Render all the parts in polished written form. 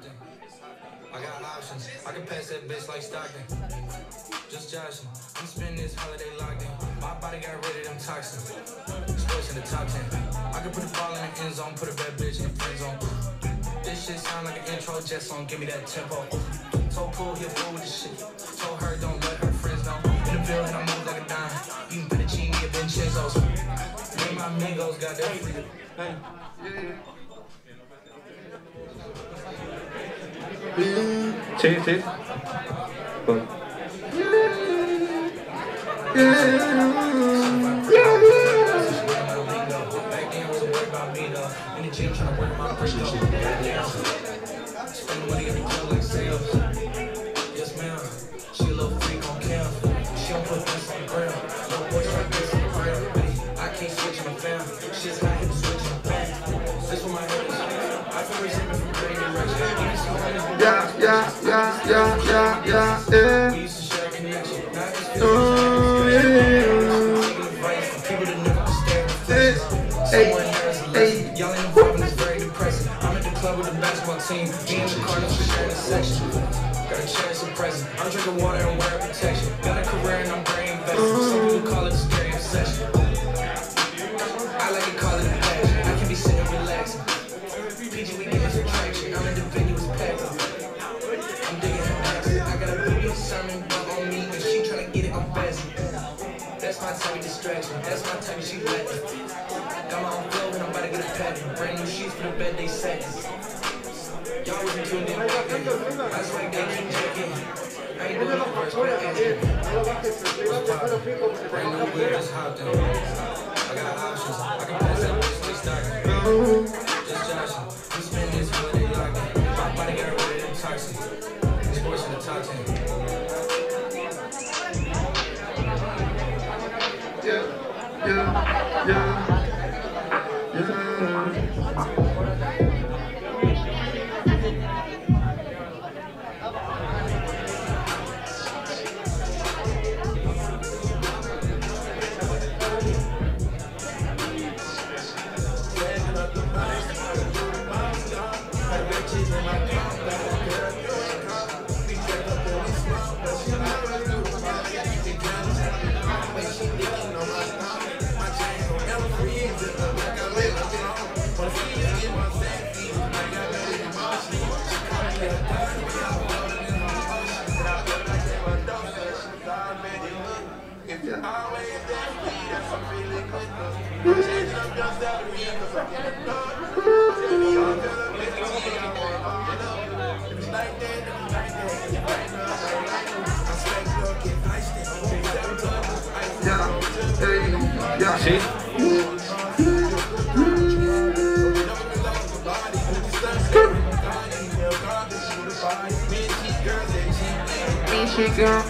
Compton. I got options. I can pass that bitch like Stockton. Just joshing. I'm spending this holiday locked in. My body got rid of them toxins. Sports in the top 10. I can put the ball in the end zone, put a bad bitch in the friend zone. This shit sound like an intro jet song. Give me that tempo. Told Pool he a fool with this shit. Told her don't let her friends know. In the building I move like a dime. Eating fettuccine at Vincenzo's. Me and my amigos got that free. Hey. Sí, sí. Bueno. Y'all ain't involved, it's very depressing. I'm at the club with the basketball team. Me and the Cardinals sharing a section. Got a chance of present. I'm drinking water and wearing protection. Got a career and I'm very invested. Some people call it a scary obsession. I like to call it a passion. I can be sitting relaxing. PG, we give us some traction. I'm in the venue, it's packed. I'm digging her ass. I got a baby sermon bug on me, and she tryna get it, I'm fast. That's my type of distraction. That's my type of she wet. Got my own flow and I'm about to get a pattern. Brand new sheets for the bed they set. Y'all wasn't tuned in. That's why they keep checking. I ain't doing the first one. Brand new weed just hopped in. I got options. I can pass that bitch like Stockton. Just joshing. I'm spending this holiday locked in. My body got rid of them toxins. Sports in the top 10. Sí. Michigan.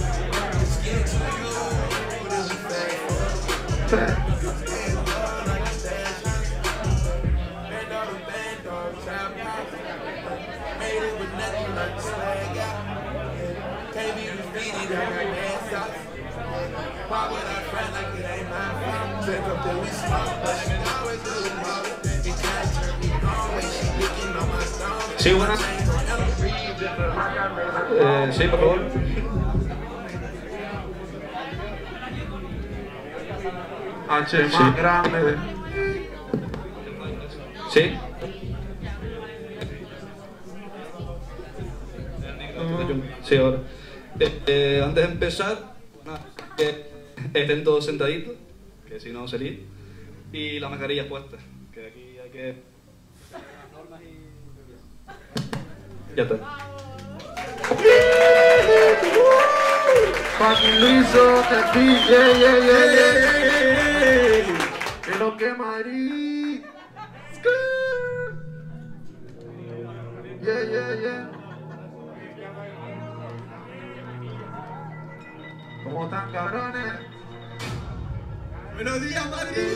Sí, buenas. Sí, por favor. H más grande. Sí. Sí, ahora. Antes de empezar, que estén todos sentaditos, que si no sería, y las mascarillas puestas, que aquí hay que... Ya está. Fucking Luiso, te pille, que lo que Madrid. ¿Cómo están, cabrones? Buenos días, Madrid.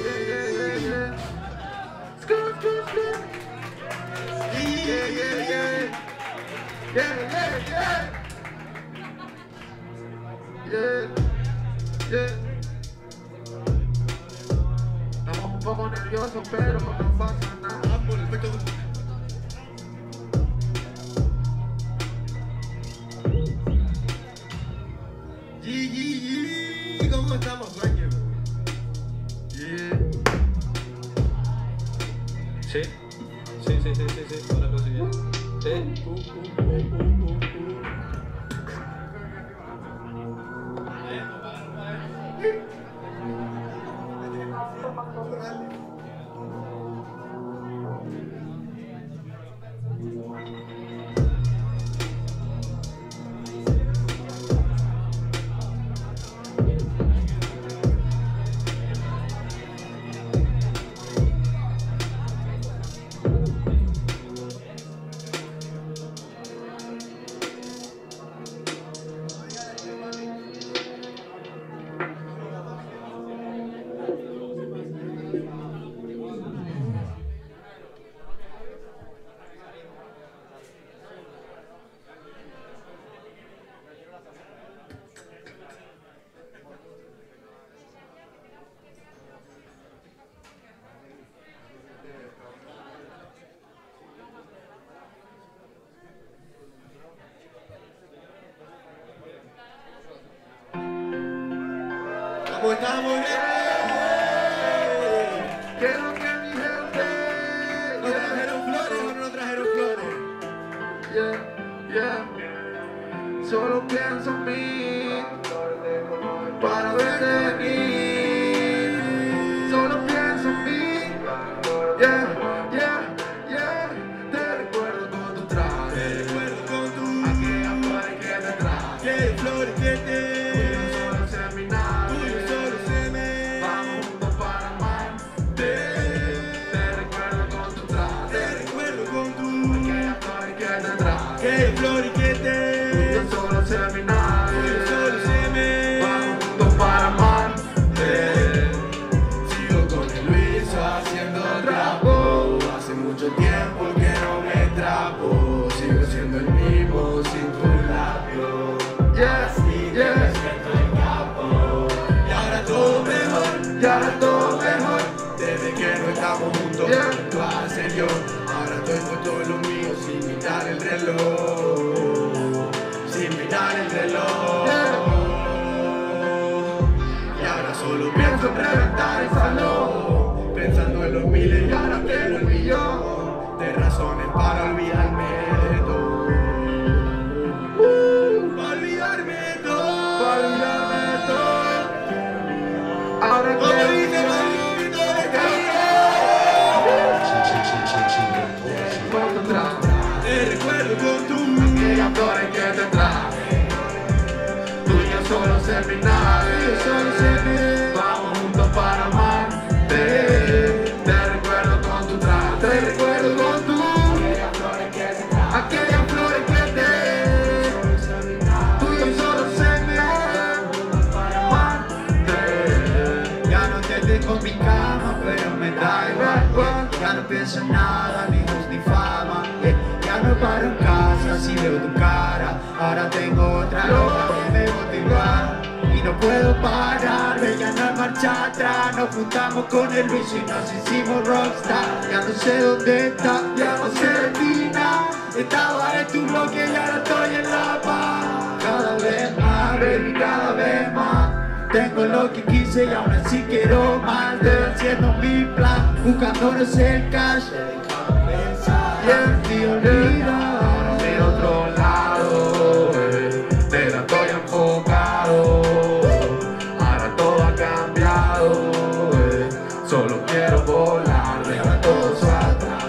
Estamos un poco nerviosos, pero no pasa nada. sí, ahora lo siguiente. ¿Cómo estamos, Quiero que mi gente ¿Nos trajeron flores o no nos trajeron flores? Solo pienso en mí para verte venir. Solo pienso en mí. Te recuerdo con tu traje. Te recuerdo con tu Aquellas flores que te traje. que flores que te Solo sé mi nave. tuyo solo se me Vamos juntos para amarte. Te recuerdo con tu traje. te recuerdo con tu Aquellas flores que te traje. que flores que te Yo solo sé mi nave. tuyo solo se me Vamos juntos para amarte. Sigo con el Luis haciendo trapo. Hace mucho tiempo que no me trapo. Sigo siendo el mismo sin tu labio. y ahora todo mejor Y ahora todo mejor. desde que no estamos juntos tú haces yo ahora estoy con todo lo mío sin mirar el reloj y ahora solo pienso en reventar el salón pensando en los miles y ahora tengo el millón de razones para olvidarme de todo olvidarme de todo Para olvidarme de todo. Ahora como que dice Manolito de con tu traje. te recuerdo con tu Aquellas flores que te traje. Tú y yo solo sé mi nave. Vamos juntos para amarte. Te recuerdo con tu traje. Te recuerdo con tu aquellas flores que te tú y yo solo sé mi nave. Para amarte. Ya no te dejo en mi cama, pero me da igual. Ya no pienso en nada, ni luz ni fama. Ya no paro en casa si veo tu cara. Ahora tengo otra loca que me motiva y no puedo pararme, ya no hay marcha atrás. Nos juntamos con el Luis y nos hicimos rockstar. Ya no sé dónde está, ya no sé de ti nada. Estaba en tu bloque y ahora estoy en la paz. Cada vez más, baby, cada vez más. Tengo lo que quise y aún así quiero más. Debe siendo mi plan, buscándonos el cash. Y el tío olvida De otro lado, pero estoy enfocado. Ahora todo ha cambiado. Solo quiero volar, dejar todo atrás.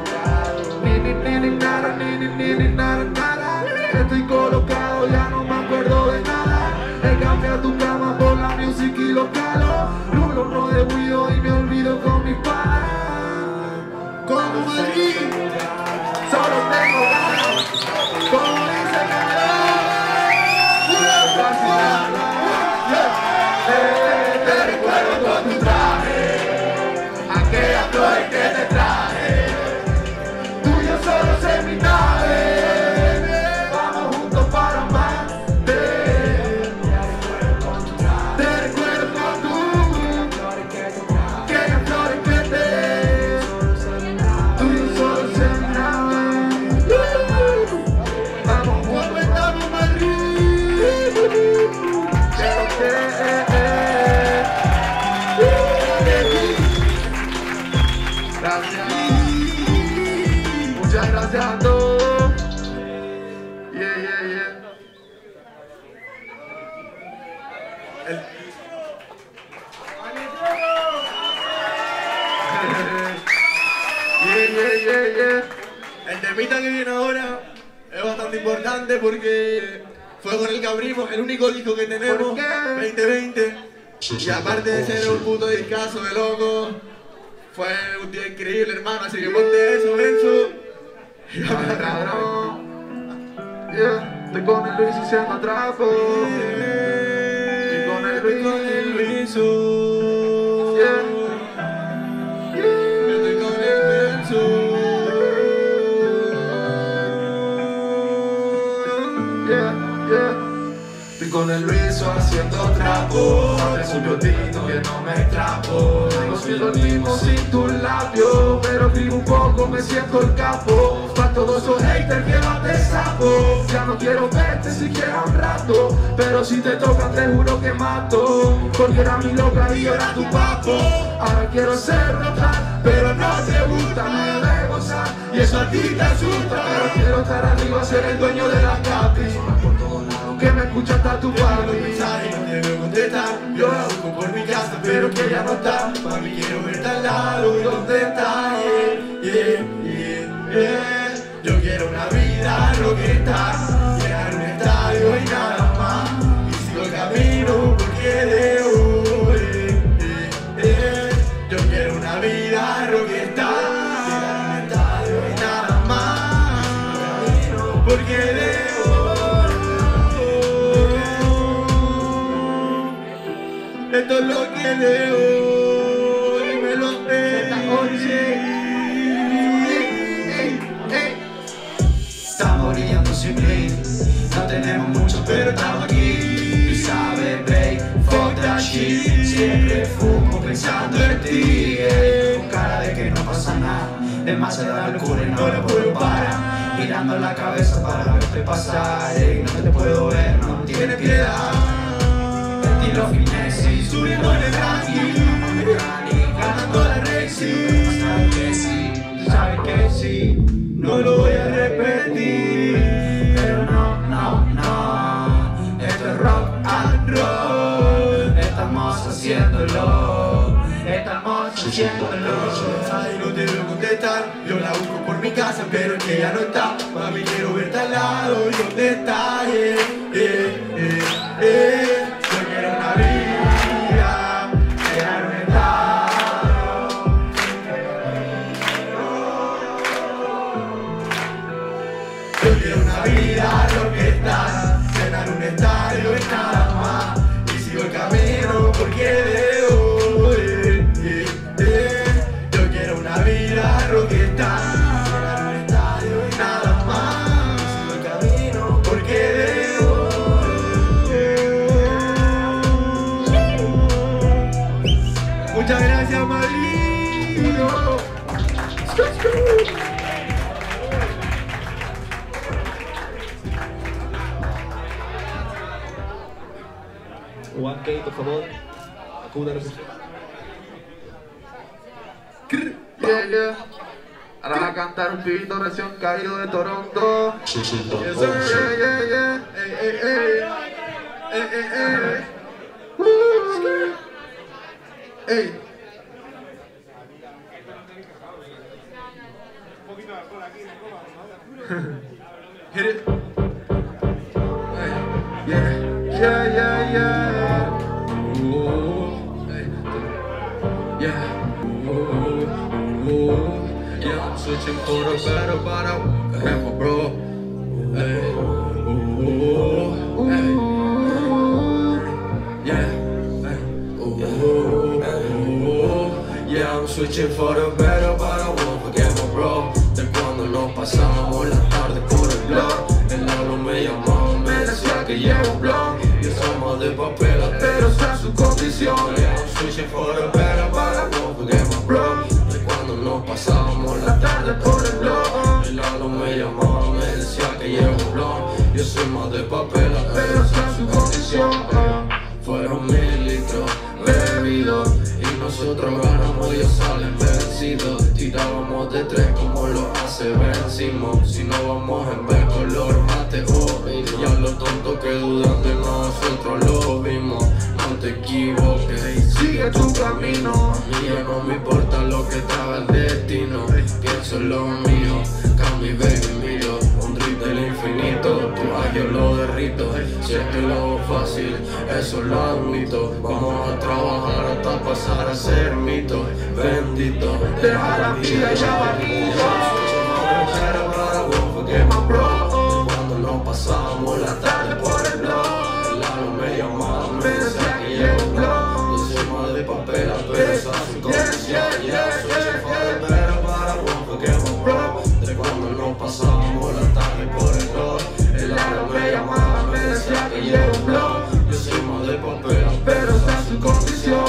Nada. Estoy colocado, ya no me acuerdo de nada. He cambiado tu cama por la music y los calos. No de ruido y me olvido con mis panas. como Madrid. Solo tengo ganas. El temita que viene ahora es bastante importante porque fue con el que abrimos el único disco que tenemos, 2020. Y aparte de ser un puto discazo de loco, fue un día increíble, hermano, así que ponte eso, Benzo. Estoy con el Luis haciendo trapo. Y con el Luis. Estoy con el Benzo. Estoy con el Luis haciendo trapo. Es un biotino que no me trapo. No soy lo mismo sin tus labios, pero escribo un poco, me siento el capo. Pa' todos esos haters que van de sapo. Ya no quiero verte siquiera un rato, pero si te tocan te juro que mato. Porque era mi loca y yo era tu papo. Ahora quiero ser rotar, pero no te gusta, me de gozar. Y eso a ti te asusta, pero quiero estar arriba, ser el dueño de la capi. Por todos lados que me escucha hasta tu papi. Mensaje no te veo contestar, yo la busco por mi casa, pero que ya no está. Mami, quiero verte al lado, ¿y dónde está? Yo quiero una vida rockstar, llegar a un estadio y nada más. Y sigo el camino porque debo. Yo quiero una vida rockstar, llegar a un estadio y nada más. Y sigo el camino porque debo. Esto es lo que leo, dímelo, Estamos brillando sin bling, no tenemos mucho pero estamos aquí. Tú sabes, babe, fuck that shit. Siempre fumo pensando en ti, con cara de que no pasa nada. Demasiada locura y no la puedo parar. Girando la cabeza para verte pasar, no te puedo ver, no tienes piedad. Estilo finesi, subiendo en el ranking, ganando la racing. Tú sabes que sí, no lo voy a repetir. Pero no, esto es rock and roll. Estamos haciéndolo, Mensaje no te veo contestar, yo la busco por mi casa, pero es que ya no está. Mami, quiero verte al lado, ¿y dónde está? Yo quiero una vida, llegar a un estadio. Yo quiero una vida rockstar, llenar un estadio y nada más. Y sigo el camino porque debo. Yo quiero una vida rockstar, llenar un estadio y nada más. Y sigo el camino porque debo. Muchas gracias, Madrid. 1K, por favor. Acuda a la recepción. Ahora va a cantar un pibito recién caído de Toronto. Yes, sir. Ey. Hit it. Yeah. Ooh, hey. Yeah. Yeah, I'm switching for the better, but I have a bro. Hey. Ooh, hey. Yeah. Hey. Ooh, yeah, I'm switching for the better, but I won't forget my bro. De cuando nos pasábamos la tarde por el blog. El Lalo me llamó, me decía que llevo un blog. Y somos de papel, pero está su condición. Yeah, I'm switching for the better, but I won't forget my bro. De cuando nos pasábamos la tarde por el blog. El Lalo me llamó, me decía que llevo un blog. Yo soy más de papel, pero está su condición. Fueron 1000 litros bebidos y nosotros ganamos, ellos salen vencidos. Tirábamos de 3 como lo hace vencimos. Si no vamos en vez color mate o y a los tontos que dudan de nosotros lo vimos. No te equivoques. Sigue tu camino. Y ya no me importa lo que traga el destino. Pienso en lo mío, cambio baby mío. Un drip del infinito, tu yo lo derrito. Si es que lo fácil, eso lo admito. Vamos a trabajar hasta pasar a ser mito. Bendito, Deja la vida ya bajito. Cuando nos pasábamos la tarde por el blog, el lado me llamaba, me decía que llevo un blog. Yo soy más de papel, pero esa su concesión. Ya soy chefado, pero para one forget my bro. De cuando nos pasábamos la tarde por el blog, el lado me llamaba, me decía que llevo un blog. Yo soy más de papel, pero esa su condición.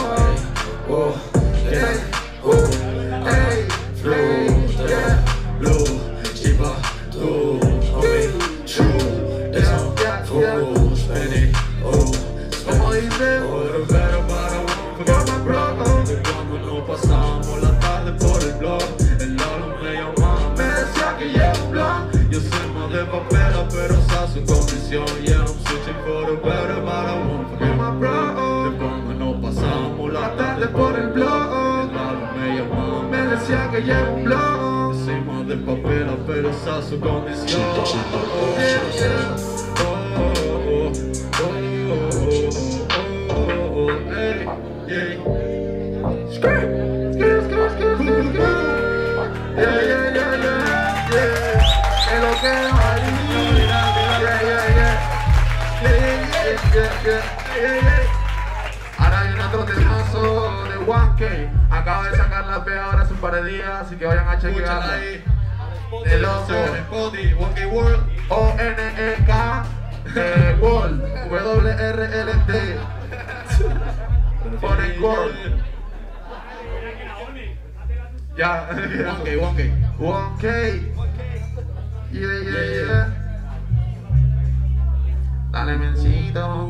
Hey, flow, yeah, blue, chipa, tú, homie, true, down, full, spinning, Como dice, pero para one, bro. De cuando nos pasamos la tarde por el blog, el lado me llamaba, me decía que llevo un blog. Yo soy más de papel, pero esa su condición. Yeah, I'm searching for the better, but I won't forget my bro. De cuando nos pasamos la tarde por el blog, el lado me llamaba, me decía que llevo un blog. Yo soy más de papel, pero esa su condición. Ahora viene otro temazo de 1K. Acaba de sacar la P ahora hace un par de días, así que vayan a chequearla. De loco. O-N-E-K World, W-R-L-D. Ponen World. Ya, 1K. Yeah. Dale, mencito.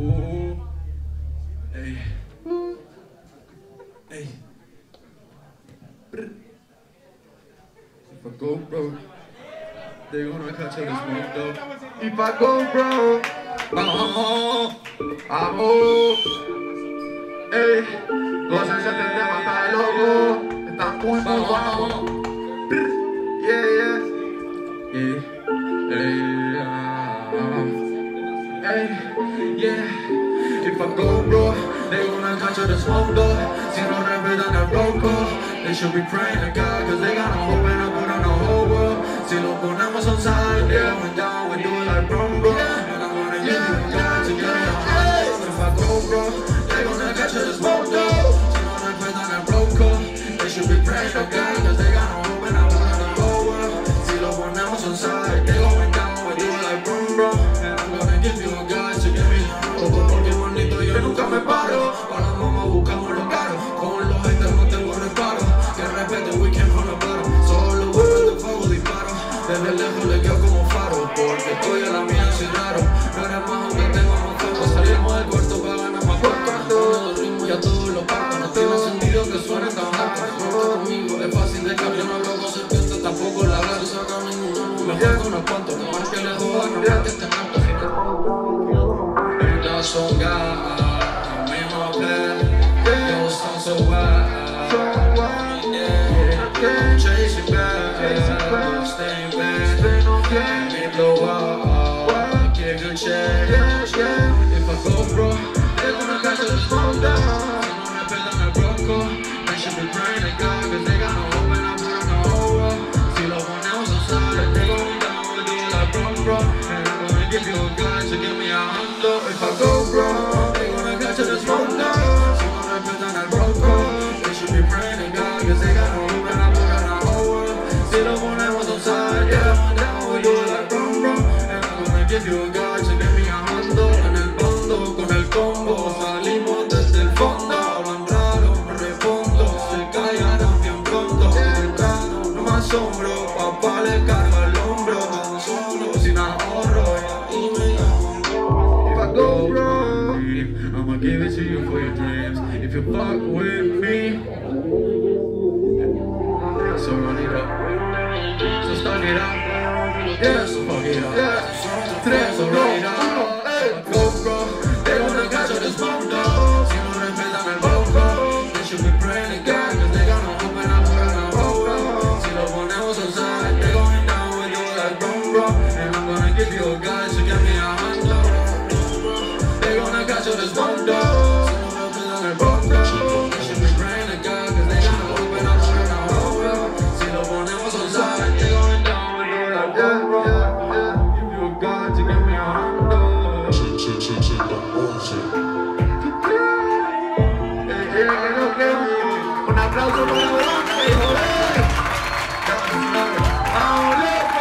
If I go broke, they gonna catch us smoke though. If I go bro, vamos. Ey, gócense este tema, está de loco. Está muy guapo. Yeah. If I go bro, they gonna catch us smoke though. Si no respetan el bloco, they should be praying to God, cause they got no hope and I put on the whole world. Si lo ponemos on side, yeah, when down, we do it like brum bro. And I'm gonna give you a God to get me on. If I go bro, they gonna catch us smoke though. Si no respetan el bloco, they should be praying to God, cause they got no hope and I put on the whole world. Si lo ponemos on side, they going down, we do it like brum bro. And I'm gonna give you a God to get me on. Porque bonito yo nunca me paro. Para la mamá buscamos lo caro. Con los haters no tengo reparo. Que respeten weekend from the bottom. Solo busco de fuego disparo. Desde lejos le quedo como faro. Porque estoy a la mía soy raro. No eres más aunque tengo más fuego. Salimos del cuarto para ganar más cuarto. Todo el ritmo y a todos los partos. No tiene sentido que suene tan alto. No conmigo es fácil de cambiar. No loco serpiente tampoco la gato. Saca ninguno. Mejor que unos cuantos. Que más que le jodan. No más que estén altos. Son God, I'm in my bed. Yo, sound so wild. Yeah, chasing back, staying back. Me blow up, give you a check. If I go bro, they gonna catch us smoke down. Si no respetan el bronco, they should be praying to God, cause they got no hope and I put on the whole world. Si lo ponemos outside, they gon' down, we do it like bro. And I'm gonna give you a God to give me a hundo. If I go bro, they gonna catch us smoke down. Si no respetan el bronco, they should be praying to God, cause they got no hope and I put on the whole world. Si lo ponemos outside, yeah, down, we do it like bro. And I'm gonna give you a God to give me a hundo. En el bando, con el combo, salimos desde el fondo. Hablan raro, respondo, se callarán bien pronto. Temprano, no me asombro, papá le carga el hombro. Tan solo, sin ahorro, y me llamo. If I go bro, I'ma give it to you for your dreams. If you fuck with me, so run it up, so start it up. Yeah, so fuck it up. So run it up. Go bro, they gonna catch us this smoke though. aplauso para Bronte, joder. ¡Vamos, loco!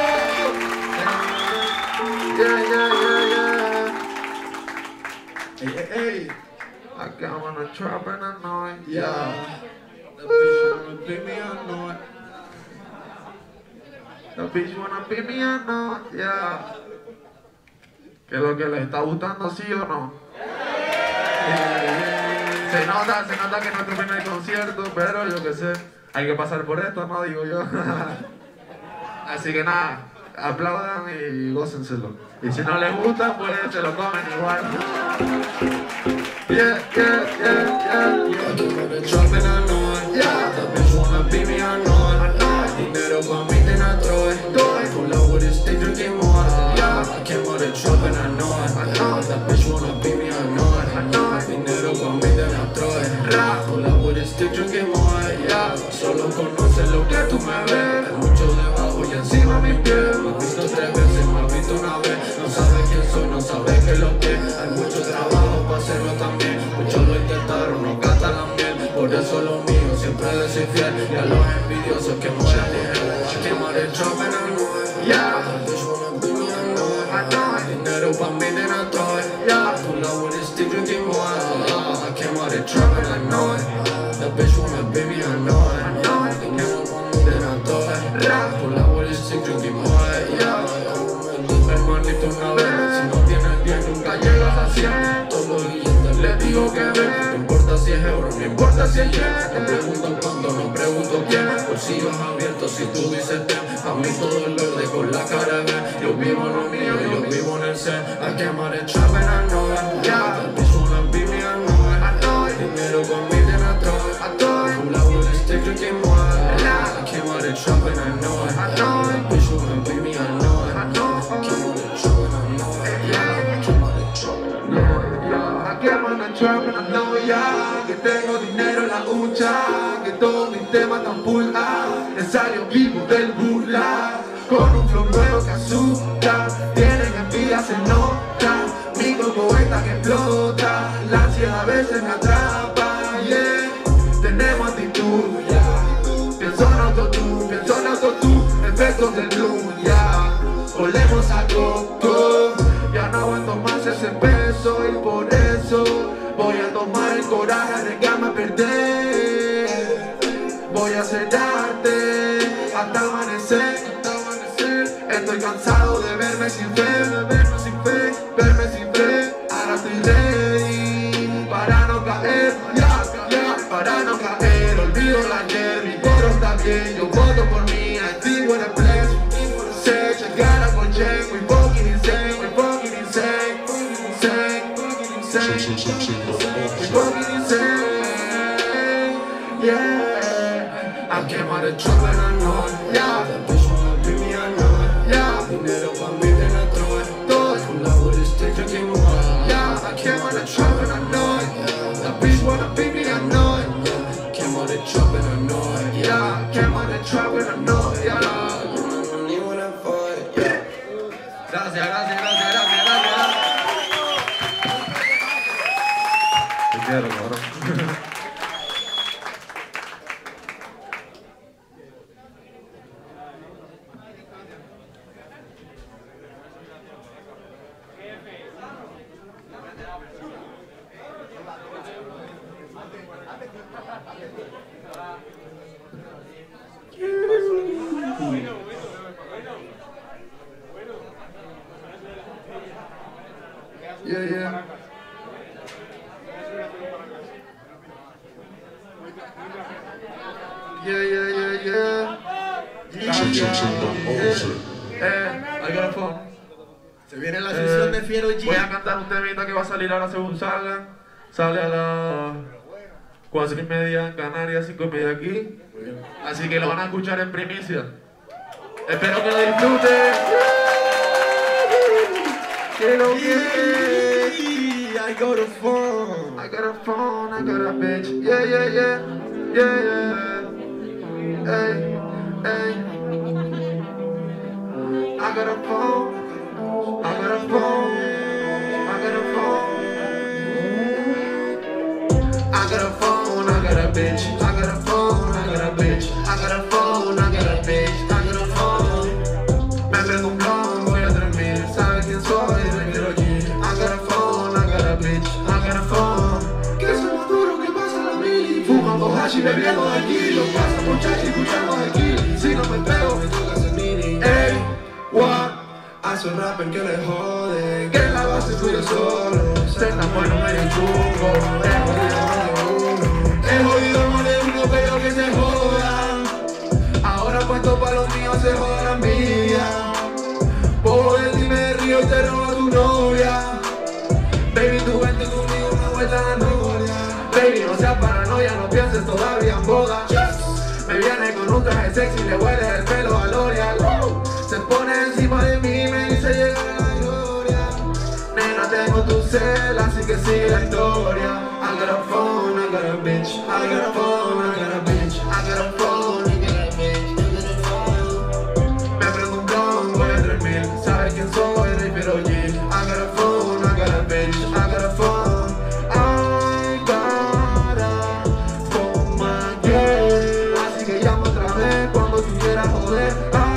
Yeah. Hey. I got on a trap and I know it, yeah. The bitch wanna beat me, I know it. The bitch wanna beat me, I know it, yeah. ¿Qué es lo que les está gustando, sí o no? Se nota que es nuestro primer concierto, pero yo qué sé, hay que pasar por esto, ¿no? Digo yo. Así que nada, aplaudan y gócenselo. Y si no les gusta, pues se lo comen igual. Yeah. The bitch wanna beat me, I know it. Dinero pa' mí, then I throw it. Pull up with his stick, drinking more. I came out the trap and I know it. The bitch wanna beat me, I know it. Dinero pa' mí, then I throw it. Pull up with his stick, drinking more. Solo conoces lo que tú me ves. Hay mucho debajo y encima mi piel. Me has visto 3 veces, me has visto una vez. No sabes quién soy, no sabes qué es lo que. Hay mucho trabajo para hacerlo también. Muchos lo intentaron, no gastan la miel. Por eso lo mío siempre de ser fiel. Y a los envidiosos que mueran ligero. I came out the trap and I know it. The bitch wanna beat me, I know it. Dinero pa' mí, then I throw it. Pull up with his stick, drinking more. I came out the trap and I know it. The bitch wanna beat me, I know it. Dinero pa' mí, then I throw it. Pull up with his stick, drinking more. Hermanito, una vez. Si no tienes 10, nunca llegas a 100. Todos los billetes les digo que ven. No importa si es euro, no importa si es yen. No pregunto cuándo, no pregunto quién. Bolsillos abiertos si tú dices ten. A mí todo el verde con la cara ven. Yo vivo en lo mío, yo vivo en el zen. I came out the trap and I know it. The bitch wanna beat me, I know it. Dinero con mí, then I throw it. Pull out with a stick, drinking more. I came out the trap and I know it. The bitch wanna beat me, I know it. I came out the trap and I know it. I came out the trap and I know it. I came out the trap and I know ya. Que tengo dinero en la hucha. Que todos mis temas tan full ensayo vivo del burla. Con un flow nuevo que asusta. Tienen envidia, se nota. Micro poeta que explota. La ansiedad a veces me atrapa, yeah. Tenemos actitud, pienso en autotune, efectos del bloom, olemos a coco. Ya no aguanto más ese peso y por eso voy a tomar el coraje, arriesgarme a perder. Voy a hacer arte hasta amanecer. Estoy cansado de verme sin fe. Ahora estoy ready para no caer, para no caer. Olvido la ayer, mi coro está bien. Yo voto por mí, I think what a blessing. Say, check out a colchón, we fucking insane. We fucking insane. Yeah, I came out the trap and I know it. The bitch wanna beat me, I know it. Dinero pa' mí, then I throw it. Pull up with his stick, drinking more. I came out the trap and I know it. The bitch wanna beat me, I know it. Came out the trap and I know it. I came out the trap and I know it. Gracias. Te quiero, cabrón. Yeah. I got a phone. Se viene la sesión de Fiero G. Voy a cantar un temita que va a salir ahora según salga. Sale a las 4:30 en Canarias, 5:30 aquí. Así que lo van a escuchar en primicia. Espero que lo disfruten. I got a phone. I got a phone, I got a bitch. Yeah. Hey. I got a phone. I got a phone. I got a phone. I got a phone, I got a bitch. I got a phone. fumando hash y bebiendo de aquí. Lo paso muchachos y escuchando de aquí. Si no me pego, me toca hacer nini. Ey, what? Hace un rapper que le jode, que en la base estoy yo solo. Se enamoró medio chungo, he jodido más de uno, pero que se jodan. Ahora puesto pa' los míos se joda la envidia. Por el dime río y te roba tu novia. Baby, tú vente conmigo una vuelta a la gloria. Baby, no seas paranoia, no pienses todavía en boda. Me viene con un traje sexy, le huele el pelo a L'Oreal. Se pone encima de mí, me dice llegar a la gloria. Nena, tengo tu cel, así que sigue la historia. I got a phone, I got a bitch. I got a phone, I got a bitch. I got a phone, I got a bitch. I got a phone. Me prendo un blongo de 3000. Sabes quién soy, rey pero G. I got a phone, I got a bitch. I got a phone. I got a phone, my girl. Así que llamo otra vez cuando tú quieras joder.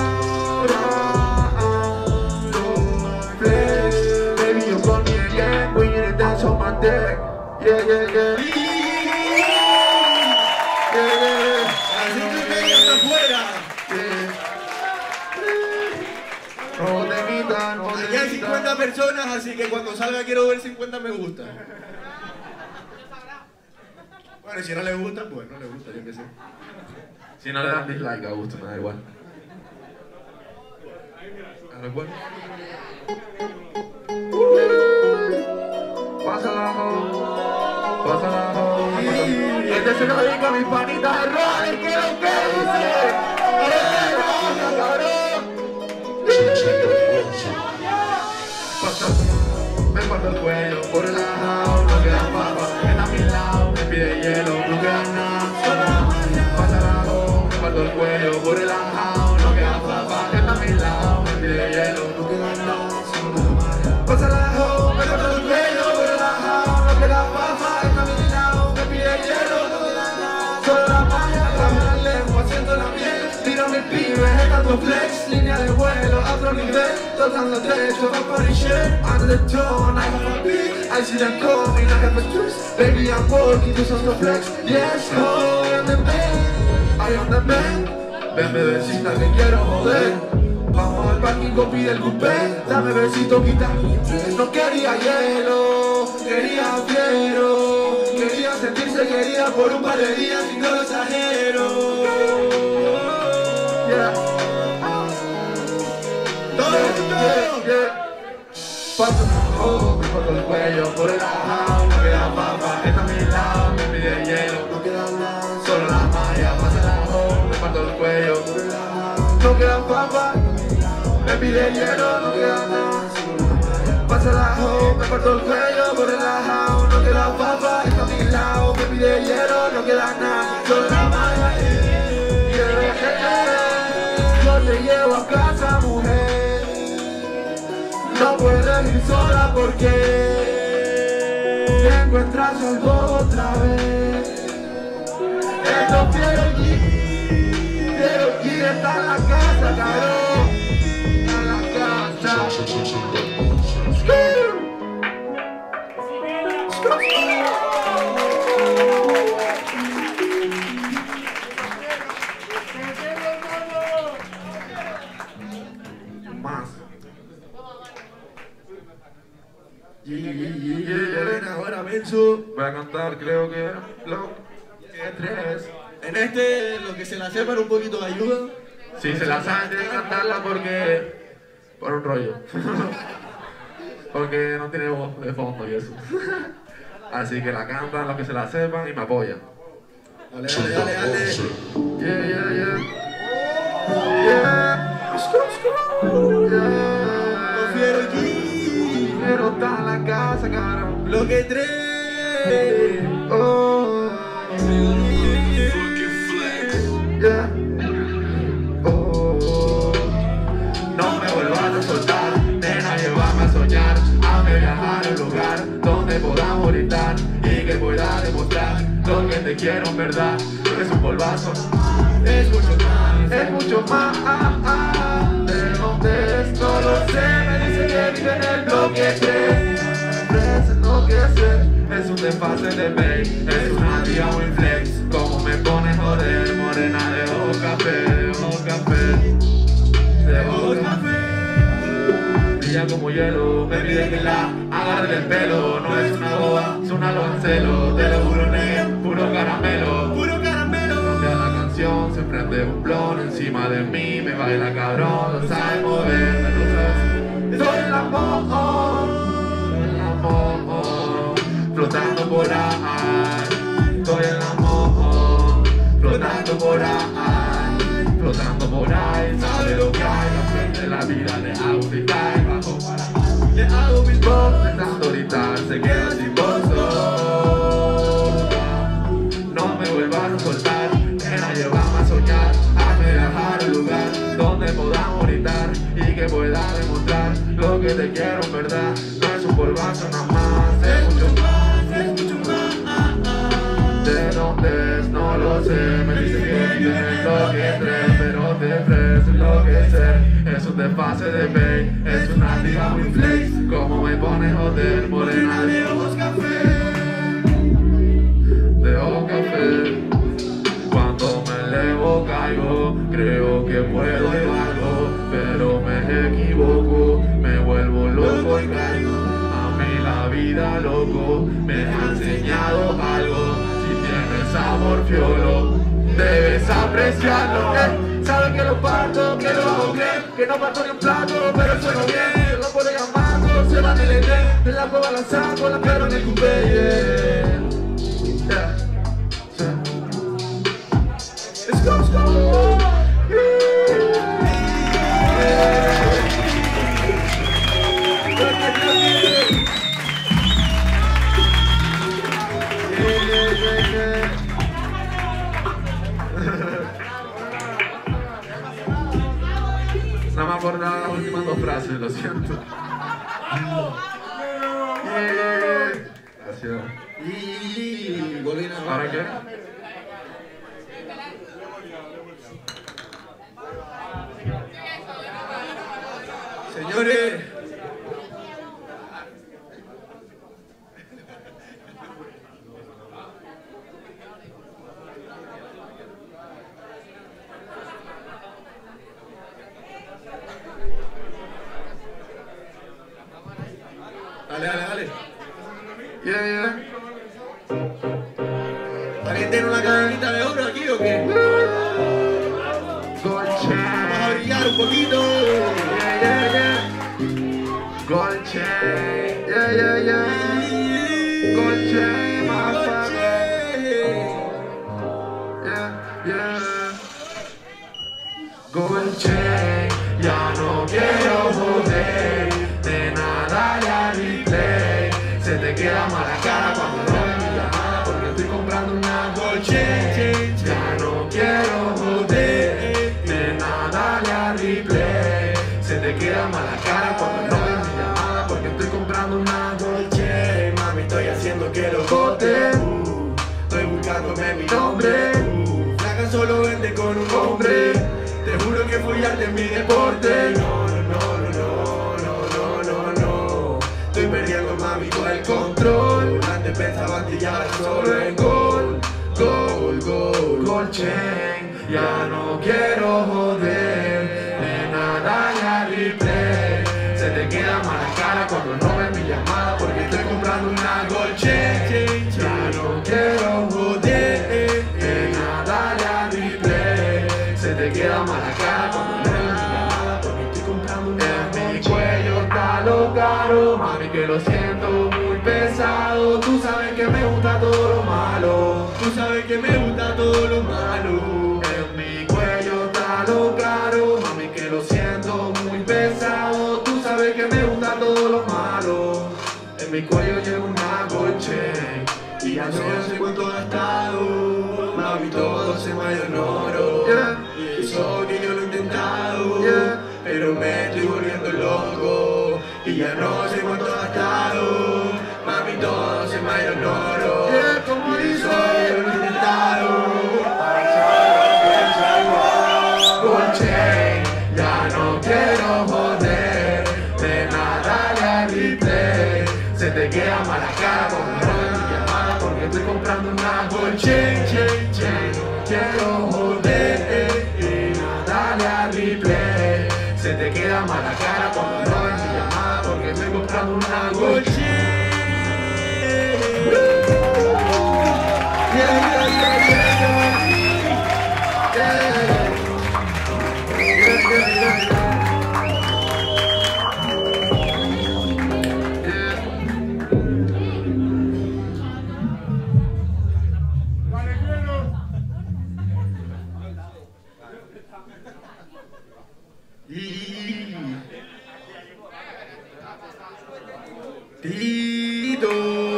On my dick, yeah, yeah, yeah. Así que me anda afuera. No te quitan, no te quitan. Aquí hay 50 personas, así que cuando salga quiero ver 50 me gusta. Bueno, y si no le gusta, pues no le gusta, yo qué sé. Si no le dan dislike a gusto, me da igual. ¿A lo cual? Pásala, este se lo dedico a mis panitas de roles, que lo que dice. Me corto el cuello por el lado, no queda papa. Está a mi lado, me pide hielo, no queda nada. Pásala, me corto el cuello por el lado, no queda papa. Está a mi lado, me pide hielo, no queda nada. Pásala, me corto el cuello. La papa está a mi lado, me pide hielo, no me da nada. Solo la magia, trajo la lengua, siento la miel. Tiro mis pibes, es tanto flex, línea de vuelo, a otro nivel. Tocando techo, va por shit. Under the tone, I have a beat. I see them coming, I have a twist. Baby, I'm walking, tú sos the flex. Yes, ho, I am the man, I am the man. Ven bebecita que quiero joder. Vamos al parking, pide el coupé. Dame besito, quita. No quería hielo, quería fiero. Quería sentirse querida por un par de días y no lo exagero. Yeah. Paso me corto el cuello por el lado, no queda papa. Está a mi lado, me pide hielo, no queda nada. Solo la malla, pasa la me corto el cuello por el lado, no queda papa. Me pide hielo, no queda nada. Pasa la hoe, me corto el cuello por el lado, no queda papa. Está a mi lado, me pide hielo, no queda nada. Solo la malla, yo te llevo a casa, mujer. No puedes ir sola porque te encuentras algo otra vez. Esto quiero ir, está en la casa, cabrón. En la casa. Más. Ahora Benzo voy a cantar, creo que lo que 3. En este, lo que se la sepan un poquito de ayuda. Si se la saben, tienen que cantarla porque por un rollo. Porque no tiene voz de fondo y eso. Así que la cantan los que se la sepan y me apoyan. Dale, dale, dale, dale. Yeah, yeah, yeah. Yeah. Prefiero aquí. Quiero estar en la casa, cabrón. Bloque 3. Oh. Yeah. Oh. No me vuelvas a soltar, nena, llévame a soñar. Hazme viajar a un lugar donde podamos gritar y que pueda demostrar lo que te quiero en verdad. No es un polvazo, es mucho más, ¿de dónde es? No lo sé, me dice que vive en el bloque 3. Me ofrecen lo que sé, es un desfase de pay, es una tía muy flex. Como me pone joder, morena de ojo café, de ojo café, de ojo café. Brilla como hielo, me pide que la agarre el pelo. No es una boba, es un aloncelo, te lo juro negro, puro caramelo, puro caramelo. Cambia la canción, se prende un blon encima de mí, me baila cabrón, lo sabe mover, me lo sabes. Soy el amor, flotando por ahí, soy el amor, flotando por ahí, flotando por ahí, sabe lo que hay, la frente de la vida le hago gritar, bajo para le hago mi voz, de tanto gritar se queda sin voz. No me vuelvas a soltar, nena, llévame a soñar, hazme viajar al lugar donde podamos gritar y que pueda demostrar lo que te quiero en verdad. No es un polvazo nada más, es mucho más, es mucho más. ¿De dónde es? No lo sé, me dice que te enloquecer, pero te ofrece enloquecer. Es un desfase de pay, es una diva muy flex. Como me pone joder, morena de ojos café, de ojos café. Cuando me elevo caigo, creo que puedo y valgo, pero me equivoco, me vuelvo loco y caigo. A mí la vida, loco, me ha enseñado algo. Si tienes amor fiolo, debes apreciarlo. Sabes que lo parto, que lo hago bien, que no parto ni un plato, pero sueno bien. Yo lo puedo llamando, se van en el en la cueva lanzando, la perro en el coupé. Let's go, let's go! No me acordaba las últimas dos frases, lo siento. Gracias. ¿Ahora qué? Señores, dale. Yeah. ¿Alguien tiene una cadenita de oro aquí o qué? Golche. Vamos a brillar un poquito. Yeah. Golche. Yeah. Golche, yeah. Golche, ya no quiero joder, de nada ya replay. Se te queda mala cara cuando no ves mi llamada, porque estoy comprando una Golche. Ya no quiero joder, de nada ya replay. Se te queda mala cara cuando no ves mi llamada, porque estoy comprando una Golche. Mami, estoy haciendo que lo bote. Estoy buscándome mi nombre. Flaca solo vende con un hombre. Te juro que follarte es mi deporte. No. Estoy perdiendo, mami, todo el control. Antes pensaba que ya solo en gol. Golche. Ya no quiero joder, de nada ya replay. Se te queda mala cara cuando no ves mi llamada, porque estoy comprando una Golche. Ya no quiero joder, de nada ya replay. Se te queda mala cara cuando no ves mi llamada, porque estoy comprando una Golche. En mi cuello está lo caro, mami, que lo siento muy pesado. Tú sabes que me gusta todo lo malo. Tú sabes que me gusta todo lo malo. En mi cuello está lo caro, mami, que lo siento muy pesado. Tú sabes que me gusta todo lo malo. En mi cuello llevo una Golche y ya no sé cuánto he gastado. Mami, todo se me ha ido en oro. Y eso que yo lo he intentado, pero me estoy volviendo loco. Y ya no sé cuánto he gastado. Mami, todo se me ha ido en oro. Como dice, yo lo he intentado. Golche, ya no quiero joder, de nada ya replay. Se te queda mala cara como no. che, quiero joder y no darle al replay. Se te queda mala cara cuando no ven tu llamada porque estoy buscando una Gucci. Tito.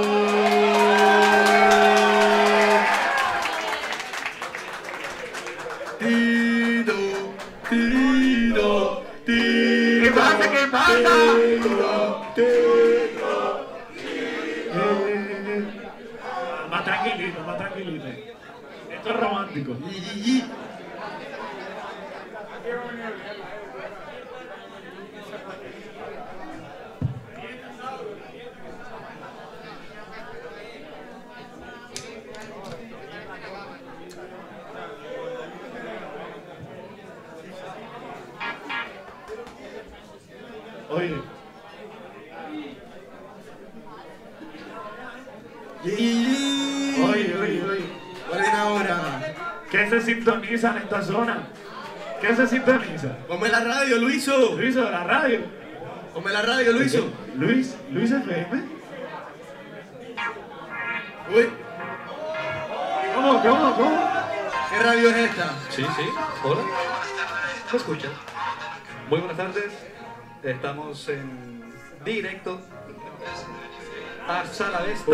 ¿Qué pasa? ¿Qué pasa? Más tranquilito, más tranquilito. Esto es romántico. Oye. Oye. ¿Cuál es ahora? ¿Qué se sintoniza en esta zona? ¿Qué se sintoniza? Ponme la radio, Luiso. Luiso de la radio. Ponme la radio, Luiso. Luis FM. Uy, ¿Cómo? ¿qué radio es esta? Sí, hola. ¿Me escuchas? Muy buenas tardes. Estamos en directo a Sala Vesta.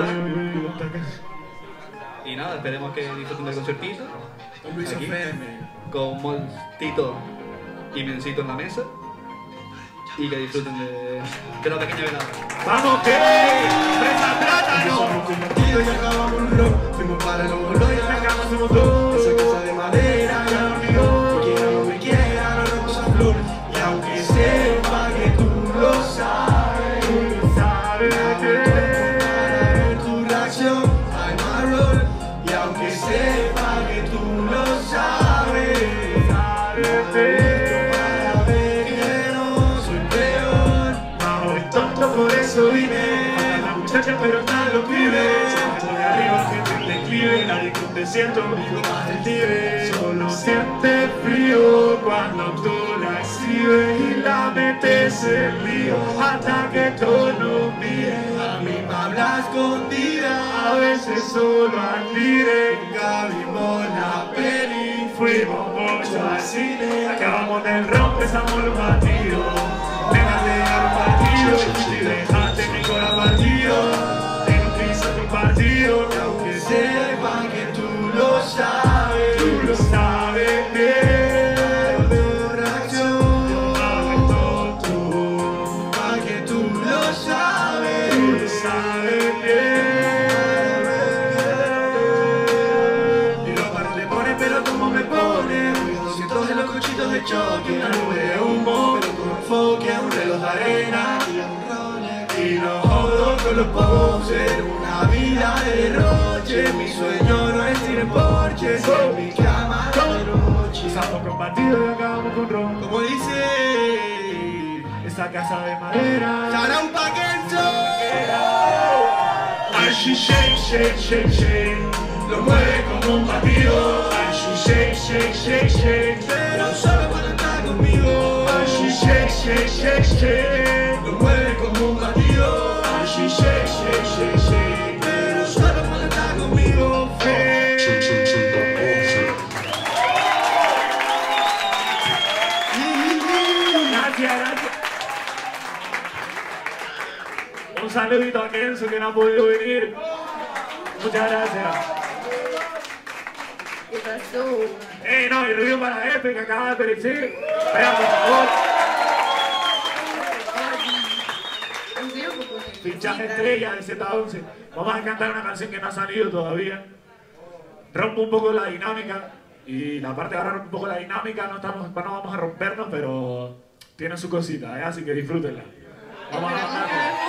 Y nada, esperemos que disfruten del concertito. Con Luis Aquí, FM. con Moltito y Mencito en la mesa. Y que disfruten de la pequeña velada. ¡Vamos, que! ¡Presa plátano! Compartido y acabamos el rock. Fuimos para el bolo y arrancamos somos dos. Esa casa de madera ya no olvidó. Que quiera o no me quiera, no nos vamos a flor. Y aunque sepa que tú lo sabes, para ver tu reacción, I'm a roll. Y aunque sepa que tú lo sabes, para ver que no soy peor. Vamos, es tonto, por eso vine. La muchacha, pero están los pibes. Estoy arriba, gente en declive. Nadie con desierto, vivo más del Tíbet. Solo siente frío cuando tú la exhibes y la metes en lío. Hasta que todo no mire. A mí me habla escondida. A veces solo al tire. Nunca vimos la peli. Fuimos mucho al cine. Acabamos del ron, empezamos los partidos. Dejaste de dar un partido y dejaste mi corazón partido. En un piso de un partido. Y aunque sepan que tú lo sabes, Tú lo sabes bien. tu reacción, Todo tú. para que tú lo sabes. Tú lo sabes bien. Y los paros le ponen, pero como me pone. Ruido 200 de los cochitos de choque. Una nube de humo, pero con enfoque. Un reloj de arena y un Rolex. Y no jodo con los poses. Una vida de derroche. Mi sueño no es ir en Porsche, es en mi cama de noche. Empezamos con partido y acabamos con ron. Como dice, Esa casa de madera. será un paquete. Ay, she shake. Lo mueve como un batido, Ay, she shake. pero solo cuando está conmigo. Ay, she shake. Lo mueve como un batido, Ay, she shake. pero solo cuando está conmigo. Gracias. Un saludito a Kenzo que no ha podido venir. Muchas gracias. ¿Qué pasó? No, y ruido para este que acaba de perecer. Espera, por favor. Fichaje estrella de Z11. Vamos a cantar una canción que no ha salido todavía. Rompo un poco la dinámica. Y la parte de agarrar un poco la dinámica no vamos a rompernos, pero tiene su cosita, así que disfrútenla. Vamos a cantar.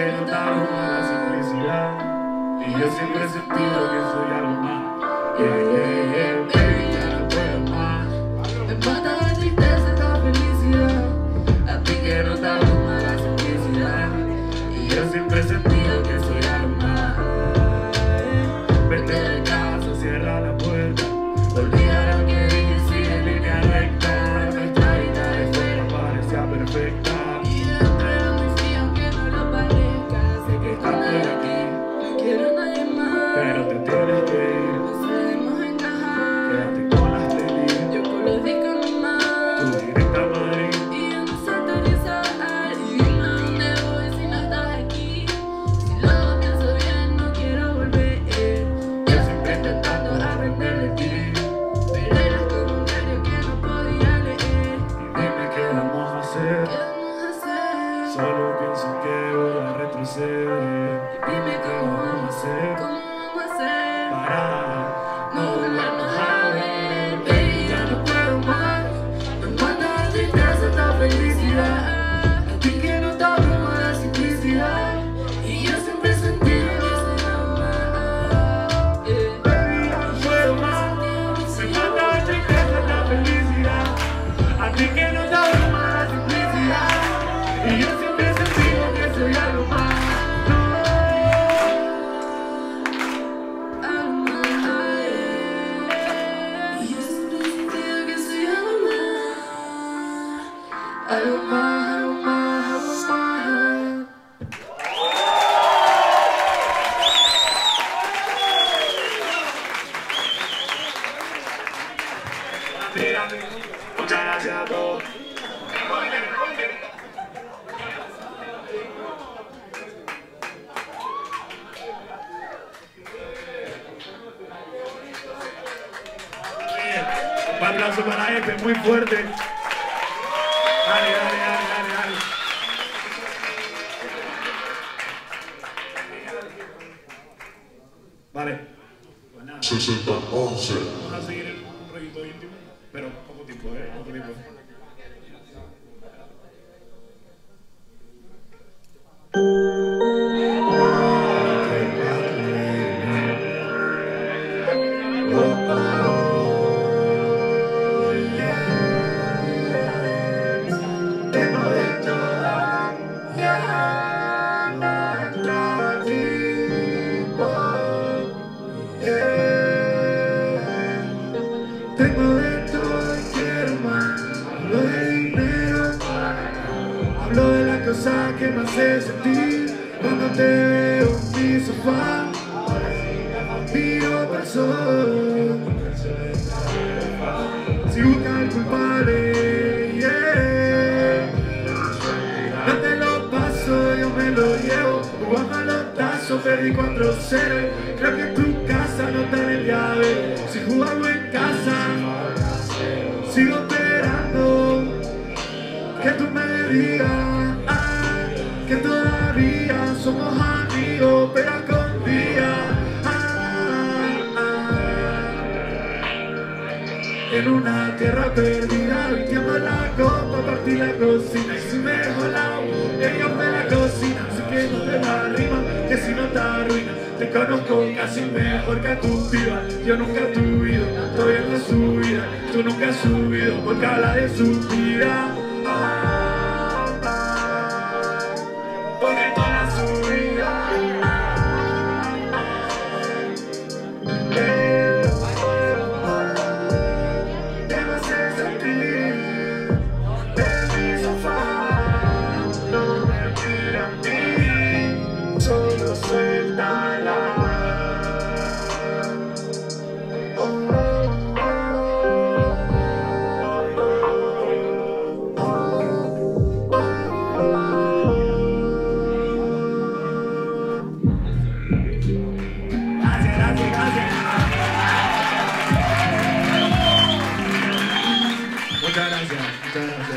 que no te abruma la simplicidad. Y yo siempre he sentido que soy algo más. Baby, ya no puedo más. Me mata la tristeza, esta felicidad. A ti que no te abruma la simplicidad. Y yo siempre he sentido que soy algo más. Vete de casa, cierra la puerta. Olvida lo que dije, sigue en línea recta. Nuestra vida de fuera parecía perfecta. Y dentro era muy frío, aunque no lo parezca. Sé que estando aquí, no quiero a nadie más. Pero te tienes que ir. No salimos a encajar. Quédate con las tenis. Yo con los discos nomás. Tú directa a Madrid. Y yo me siento rizar. Y dime a dónde voy si no estás aquí. Si lo pienso bien, no quiero volver. Yo siempre intentando aprender de ti. Pero eras como un diario que no podía leer. Dime qué vamos a hacer. ¿Qué vamos a hacer? Solo pienso que voy a retroceder. Dime cómo vamos a hacer. ¿Cómo vamos a hacer? Para No volvernos a ver. Baby, ya no puedo más. Me mata la tristeza, esta felicidad. A ti que no te abruma la simplicidad. Y yo siempre he sentido que soy amada. baby, ya no puedo más. Me mata la tristeza, la felicidad. A ti que no te abruma la simplicidad. Y yo siempre he sentido que soy algo más. Algo más, algo más, algo más. Muchas gracias a todos. Un aplauso para Epe, muy fuerte. Dale, dale, dale, dale, dale. Vale. Pues nada. 60-11. Vamos a seguir en un rollito íntimo, pero poco tiempo, poco tiempo. Tengo de todo, nuestro tipo, tengo de todo y quiero más. Hablo de dinero, hablo de la cosa que me hace sentir cuando te veo en mi sofá. Miro para el sol, si buscas el culpable, yeah. No te lo paso, yo me lo llevo. Jugando a los tazos, perdí 4-0. Creo que en tu casa no tenés llave. Si jugamos en casa, sigo esperando que tú me digas que todavía somos amigos, pero escondidas. En una tierra perdida, vistiendo la copa, partí la cocina. Y si me dejó la ella me la cocina. Así que no te la rima, que si no te arruina. Te conozco casi mejor que a tu piba. Yo nunca he subido, estoy en la subida. Tú nunca has subido, porque habla de su vida. Porque toda la subida. Solo suéltala. Muchas gracias, muchas gracias.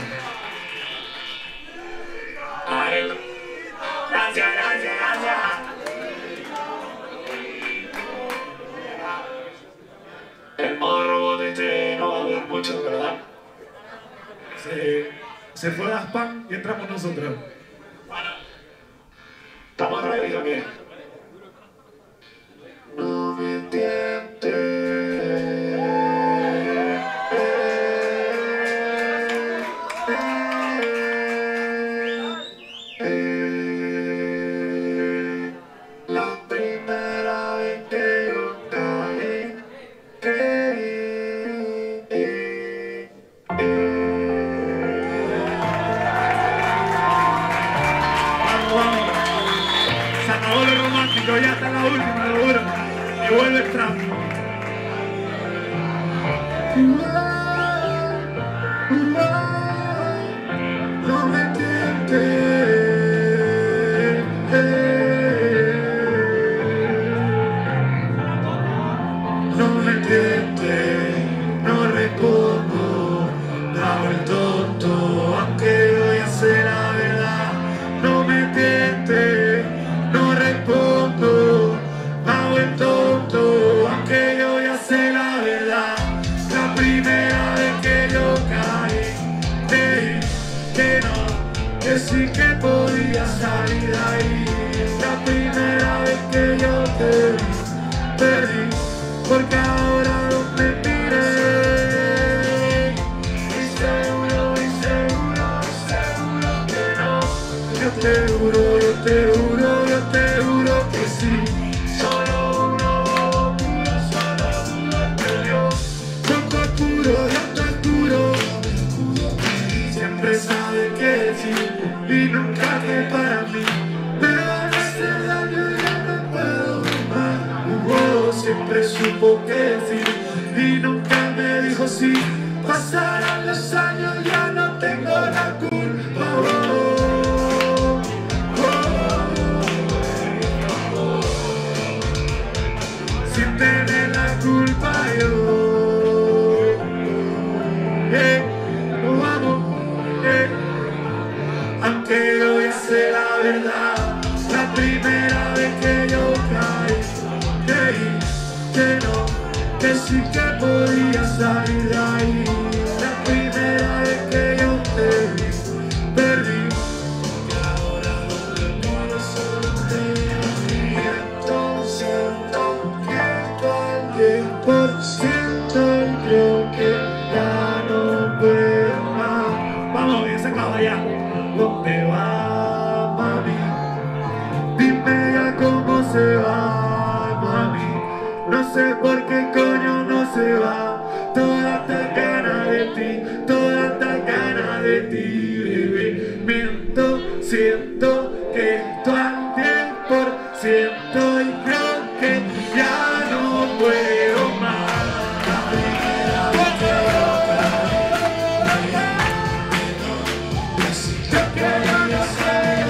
Gracias, gracias, gracias. El modo robot no va a durar mucho, ¿verdad? Se fue a spam y entramos nosotros. Vamos a ver lo que es. No me entiendes. La primera vez que yo caí, Vamos. Se acabó lo romántico, ya está la última, lo juro. Y vuelve el trap. no me entiendes. No me entiendes, no respondo, hago el tonto, aunque yo ya sé la verdad. No me entiendes, no respondo, hago el tonto, aunque yo ya sé la verdad. La primera vez que yo caí, te dije que no, que sí que podía salir de ahí. La primera vez que yo te vi, perdí. Porque ahora donde miré, y seguro que no. Yo te juro que sí. Solo uno que yo. Poco apuro, tanto apuro. Siempre sabe que decir y nunca que para mí. Me van a hacer daño y ya no puedo más. Siempre supo qué decir y nunca me dijo sí. Pasarán los años, ya no tengo la culpa. Sin tener la culpa yo. Nos vamos, aunque yo ya sé la verdad. La primera vez que yo caí, creí que no, que sí que podía salir de ahí. La primera vez que yo te vi, perdí. Que ahora donde miro solo te siento, siento que tú al 10% y creo que ya no puedo más. Vamos, bien, se acaba ya. ¿Dónde va, mami? Dime ya cómo se va, mami. No sé por qué coño no se va. Toda esta gana de ti, toda esta gana de ti, bebé. Miento, siento que estoy al 10% y creo que ya no puedo más. La primera vez que yo quería ser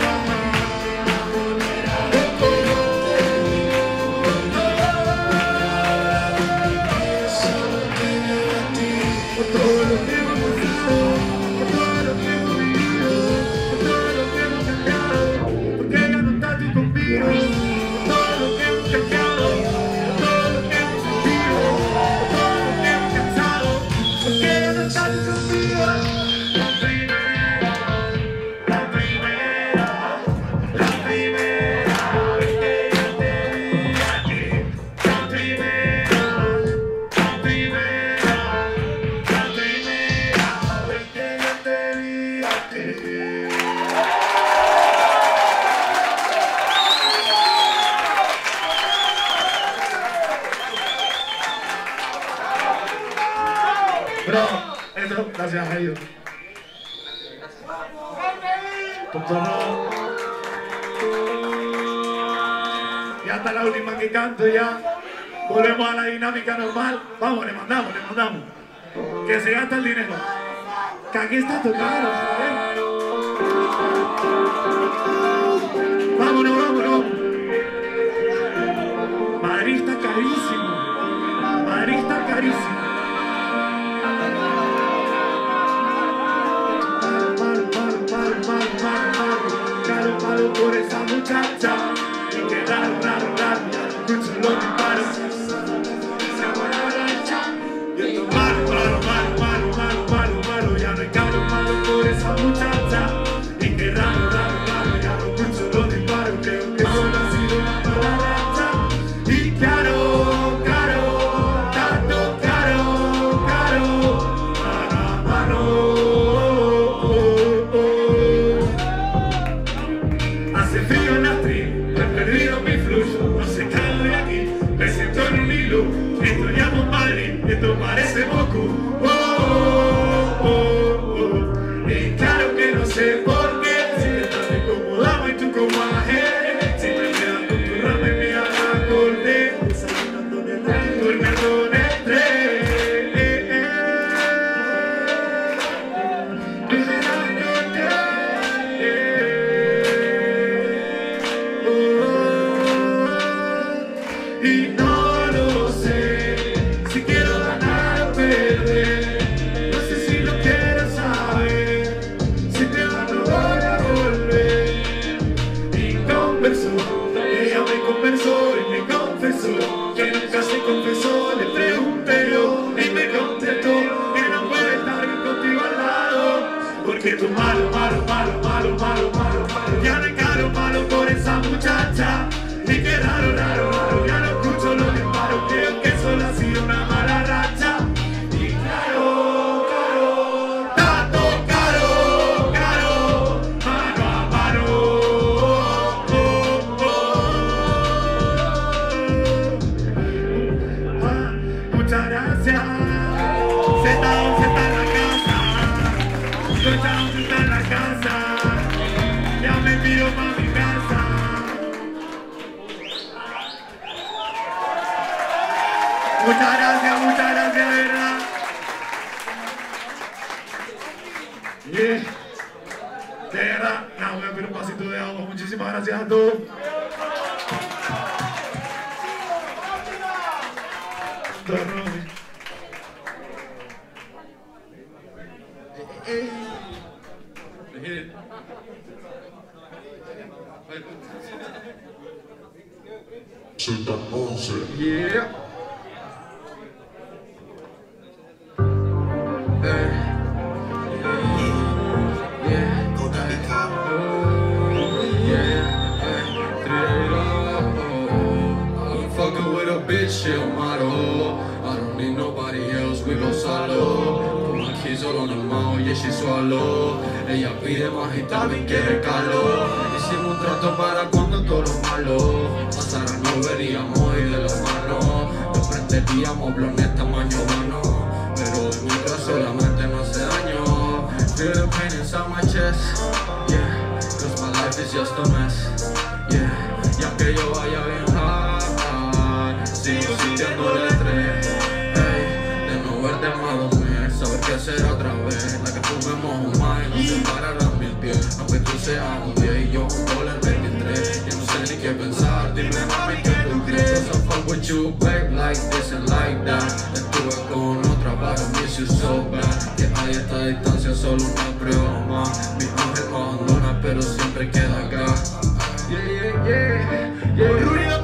por todo lo que hemos pasado, por todo lo que hemos vivido, por todo lo que hemos cambiado, porque ya no estás tú conmigo, por todo lo que hemos cambiado, por todo lo que hemos sentido, por todo lo que hemos cansado, porque ya no estás tú conmigo. La primera vez que yo te vi a ti, la primera vez que yo te vi a ti. Bro, eso, gracias a ellos. Ya está la última que canto, ya. Volvemos a la dinámica normal. Vamos, le mandamos. Que se gasta el dinero. Que aquí está tu caro, ¿sabes? Vámonos. Madrid está carísimo. Malo por esa muchacha. Y que raro, ya no escucho los disparos. Se muere la lancha. Y esto malo, ya no hay malo por esa muchacha. Y que raro, ya no escucho los disparos. Creo que he perdido mi flujo, no sé qué hago de aquí, me siento en un hilo, esto llamo Madrid, esto parece Goku. Oh, oh, oh, oh. Y claro que no sé por qué, si te trato como dama y tú como ajedrez, si me quedas con tu rama y me hagas acorde, desayunando en el tren, durmiendo en el tren. Y no lo sé, si quiero ganar o perder, no sé si lo quiero saber, si te gano voy a volver. Y conversó, ella me conversó y me confesó, que nunca se confesó, le pregunté yo, y me contestó, que no puede estar bien contigo al lado, porque tú malo, malo, malo, malo, malo, malo, malo, ya me caro malo por esa muchacha. Y qué raro, raro, raro, ya no escucho los disparos, creo que solo ha sido una mala racha. Y caro, caro, tanto caro, caro, mano a mano. Oh, oh, oh. Ah, muchas gracias. Sentado, sentado en la casa. Sentado, sentado en la casa. Ya me pido pa' mi casa. Muchas gracias, de verdad. Yeah. De verdad, no, voy a pedir un vasito de agua. Muchísimas gracias a todos. Yeah. Chill model, I don't need nobody else, we go solo. Put my kids all on the mouth, yeah she swallow. Ella pide más y también quiere calor. Hicimos un trato para cuando todo lo malo pasara, no veríamos ir de la mano. Nos prenderíamos blones tamaño humano, pero de mientras solamente no hace daño. Feel the pain inside my chest, yeah, cause my life is just a mess, yeah. Y aunque yo vaya bien hard, sigo sintiéndole estrés, hey, de no verte más dormir, saber qué hacer otra vez, la que fumemos un más y nos separarán 1000 pies, aunque tú seas un 10 y yo un dólar 23, yo no sé ni qué pensar, dime mami qué tú crees. I fuck with you babe like this and like that, estuve con otra but I miss you so bad, que hay esta distancia solo una prueba más, mi ángel me abandona pero siempre queda acá. Yeah, yeah, yeah, yeah,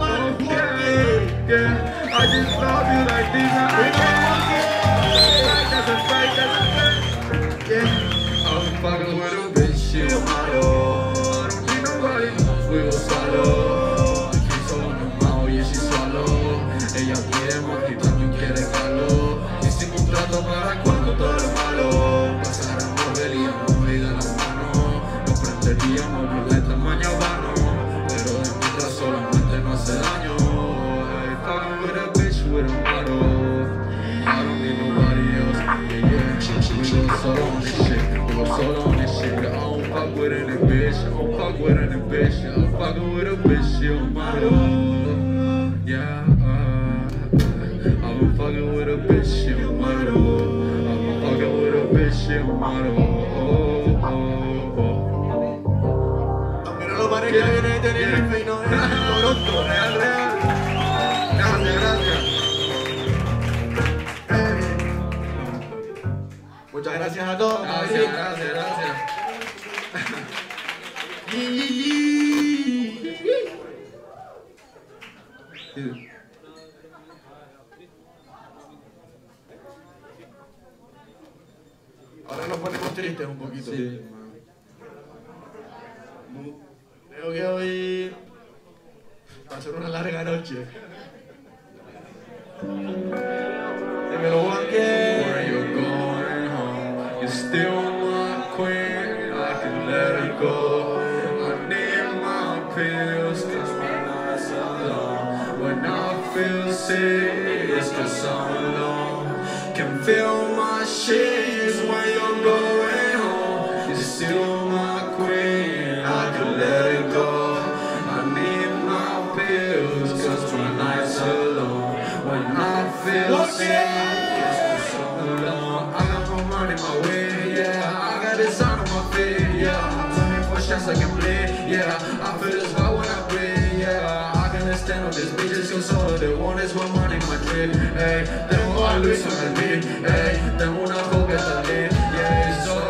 yeah, I just love you like this and I can't. That's a fight, yeah. I'm fucking with a bitch, she a model. I don't need nobody, we go solo. Aquí solo nos mao, yeah, she swallow. Ella quiere más y también quiere calor. Hicimos un trato para cuando todo lo malo pasara, nos veríamos y de la mano. Nos prenderíamos violeta mañana vano, pero de mientras solamente no hace daño. I fucking with a bitch with a model. I don't need nobody else. Yeah, yeah. We go solo on this shit. We go solo on this shit. I don't fuck with any bitch. I don't fuck with any bitch. I'm fucking with a bitch. She a model. Yeah. I've been fucking with a bitch. She a model. I've been fucking with a bitch. She a model. Para que viene de Tenerife y no es Toronto, real, real. Gracias, gracias. Muchas gracias a todos. Gracias, gracias, gracias. Ahora nos ponemos tristes un poquito. Sí. Creo que hoy va a ser una larga noche. Dímelo, Juanque. Where you going home? You're still my queen. I can let it go. I need my pills, 'cause my When I feel sick, it's 'cause I'm alone. Can feel my shades when you're going home. You're still my queen, I could let it go. I need my pills, 'cause my nights alone. When I feel sick, it's 'cause I'm alone. I got more money my way, yeah. I got this on my feet, yeah. 24 shots I can bleed, yeah. I feel this vibe when I breathe, yeah. I can stand on these bitches, cause all they want is my money, my drip, hey. Tengo a Luis en el beat, hey. Tengo una joven también, yeah. So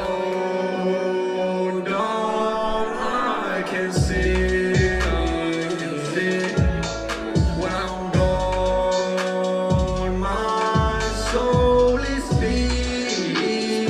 dumb, I can see when I'm gone, my soul is free.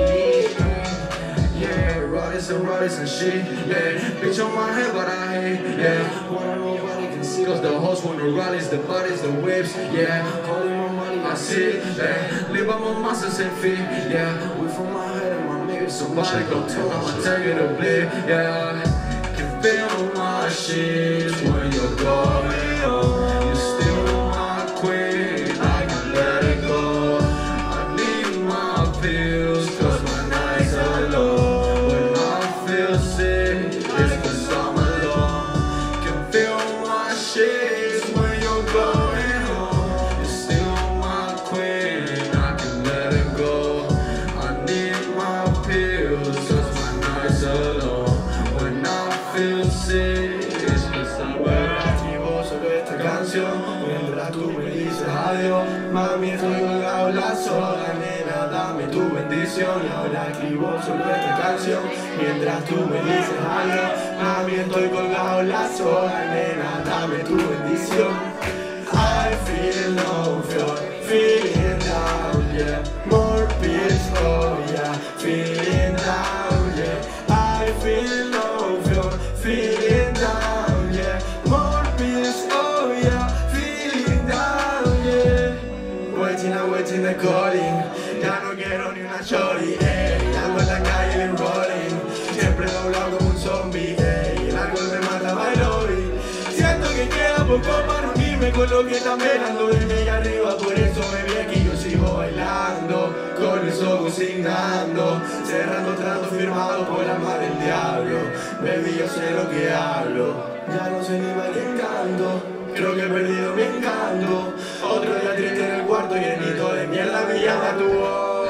Yeah, Roddy's and shit, yeah. Bitch on my head, but I hate, yeah. Wanna nobody can see, cause the hoes want the rallies, the bodies, the whips, yeah. Holding my money, I see, yeah. Live on my muscles and feet, yeah. We from my head and my niggas, somebody go tell, I'ma tell you to bleed, yeah. Can feel my shit when you're going home. You're still my queen, I can let it go. I need my pills, cause my nights are low. When I feel sick, it's 'cause I'm alone. Can feel my shit when you're going home. You're still my queen, I can let it go. I need my pills, cause my nights are low. When I feel sick, it's 'cause I'm alone. Escribo sobre esta canción mientras tú me dices adiós. Mami, estoy colgado la soga, nena, dame tu bendición. Y ahora escribo sobre esta canción mientras tú me dices adiós. Mami, estoy colgado la soga, nena, dame tu bendición. I feel no fear, feeling down, yeah. More peace, oh yeah, feeling down, yeah. I feel no fear, feeling down, yeah. More peace, oh yeah, feeling down, yeah. Waiting the calling, ya no quiero ni una shorty, ey. Ando en la calle en rolling, siempre doblado como un zombie, ey. El alcohol me mata, bailori. Siento que queda poco para unirme con lo que también ando desde allá arriba. Por eso me vi aquí, yo sigo bailando, con mis ojos signando, cerrando tratos firmados por la madre del diablo. Baby, yo sé lo que hablo, ya no sé ni mal que canto. Creo que he perdido mi encanto. Otro día triste en el cuarto llenito de mierda me llama tu voz.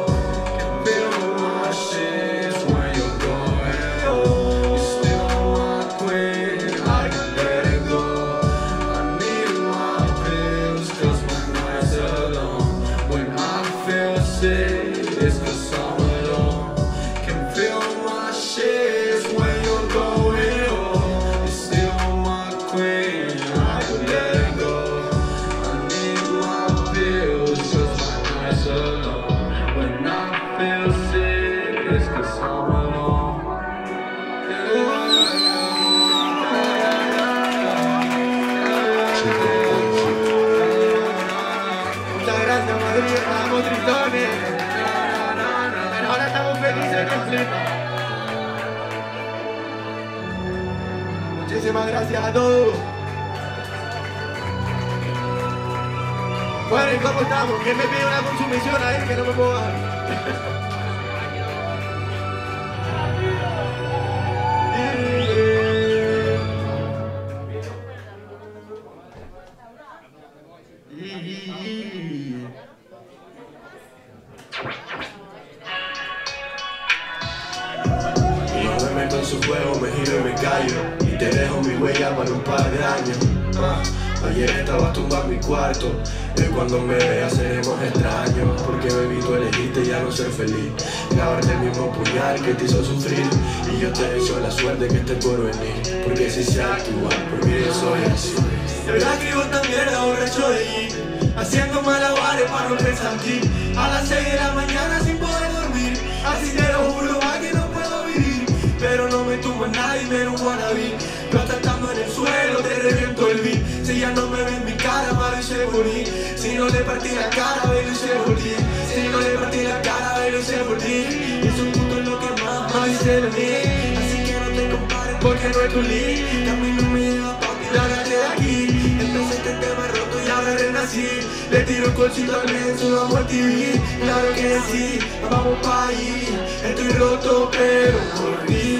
Feel my shit when you're going home. You're still my queen, I can let it go. I need my pills, cause my nights are long. When I feel sick, it's 'cause I'm alone. Can feel my shit when you're going home. You're still my queen, I can let it go. I need my pills, cause my nights are long. When I feel sick, it's 'cause I'm alone. Muchas gracias, Madrid, estábamos tristones, pero ahora estamos felices que flipa. Muchísimas gracias a todos. Bueno, ¿y cómo estamos? ¿Quién me pide una consumición ahí que no me puedo bajar? Y yo me meto en su juego, me giro y me callo, y te dejo mi huella para un par de años. Ayer estabas tumbado en mi cuarto, y cuando me veas seremos extraños. Porque baby, tú elegiste ya no ser feliz, clavarte el mismo puñal que te hizo sufrir. Y yo te deseo la suerte que esté por venir, porque si se actúa, porque yo soy así. Yo la escribo esta mierda borracho de gin, haciendo malabares para no pensar en ti. A las 6 de la mañana sin poder dormir, así te lo juro, va que no puedo vivir. Pero no me tumbo en nadie, menos wannabe. Yo hasta estando en el suelo te reviento el beat. Si ya no me ven mi cara, malo y se morí. Si no le partí la cara, velo y se volví. Si no le partí la cara, velo y se volví. Y eso puto es lo que más dice de mí. Así que no te compares porque no es tu lead. También no me lleva papi, lárgate de aquí. Empecé sí. Le tiro un colchito al menso, vamos al TV. Claro que sí, vamos pa' ahí. Estoy roto pero por ti.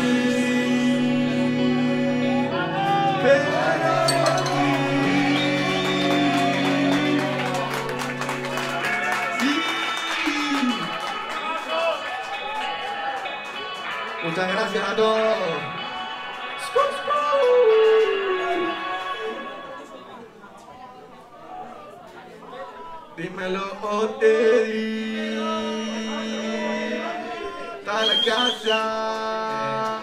Muchas gracias a todos. Dímelo, Otedi. Está la casa.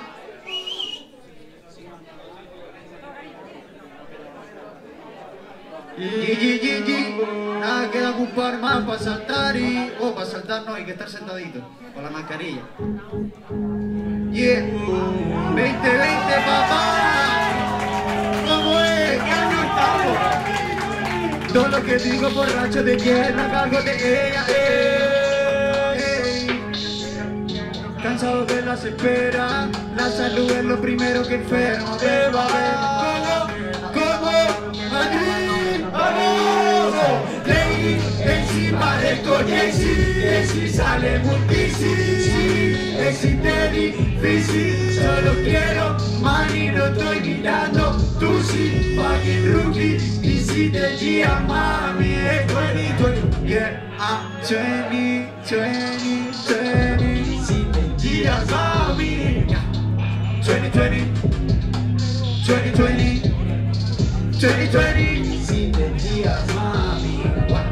Nada queda ocupar más para saltar y... Oh, para saltar no, hay que estar sentadito. Con la mascarilla. Yeah. 2020, papá. ¿Cómo es? ¿Qué año estamos? Todo lo que digo borracho de tierra, cargo de ella. Cansado de las esperas, la salud es lo primero que enferma. Beba, ¿cómo? Madrid, vamos. Lady, encima de esto, Jay-Z sale muy difícil. Existe difícil, solo quiero money, no estoy mirando. Tú sí, fucking rookie, y si te guía, mami, es 2020. Yeah, I'm 20, si te guías, mami. 2020, 2020. 2020, si te guías, mami.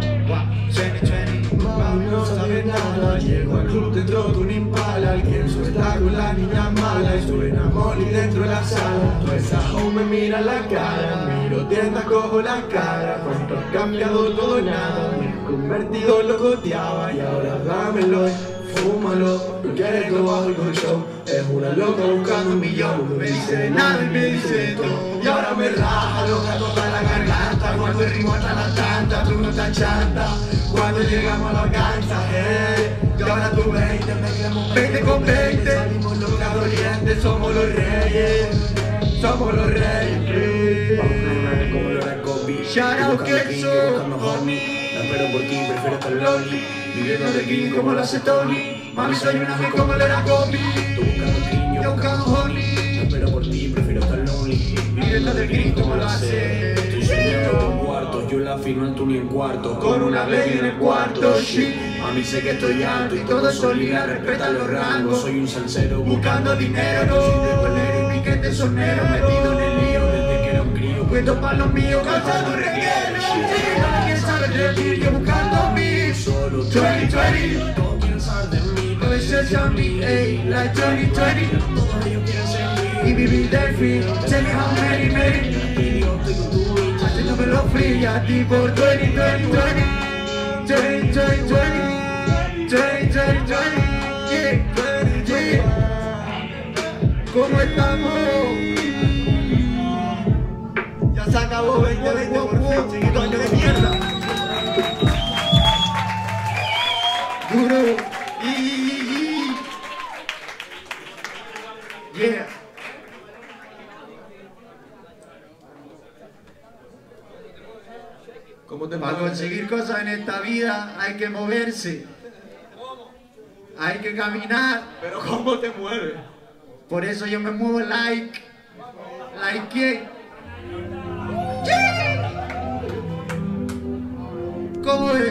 2020, Mami no sabe nada. Llego al club dentro de un Impala. Alguien suelta con la niña mala. Y suena Molly dentro de la sala. Toda esa home me mira la cara. Miro tienda, cojo la cara. Cuánto ha cambiado todo nada. Me he convertido en lo coteaba. Y ahora dámelo, fúmalo. No quieres lo bajo el colchón. Es una loca buscando un millón. Me dice de nada y me dice de todo. Y ahora me raja loca toda la garganta. Cuando el ritmo está la tanta, tú no te chanta. Cuando llegamos a la cancha, y ahora tú 20, mezclamos 20 con 20. Salimos locas dolientes, somos los reyes. Somos los reyes. Como lo era Kobe. Shout out Kelso, pero por ti prefiero estar lonely. viviendo de green como lo hace Tony. Mami, soy una fe como lo era Kobe. Tú buscando cariño, Yo buscando honey. pero por ti prefiero estar lonely. Viviendo de green como lo hace. Estoy soñando con cuartos, yo la firmo en tu ni en cuarto. Con una ley en el cuarto, shit. A mí sé que estoy alto y todo eso liga, respeta los rangos. Soy un salsero Buscando dinero, no soy de bolero y piquete sonero. Metido en el lío, desde que era un crío. cuento pa' los míos, cansado reguero. ¿Quién sabe de yo buscando a mí? Solo 2020, todos quieren saber de mí. no es a mí, ey, like 2020. Todos ellos quieren ser mí. Y vivir de free, tell me how many, Y yo estoy con tu bicha. haciéndomelo free, a ti por 2020. 2020, 2020, yeah, ¿cómo estamos? Ya se acabó 2020 por fin, chiquito, año de mierda. Duro, yeah. ¿Cómo te Para pago? conseguir cosas en esta vida hay que moverse, hay que caminar. Pero ¿cómo te mueves? Por eso yo me muevo like ¿quién? ¿Cómo es?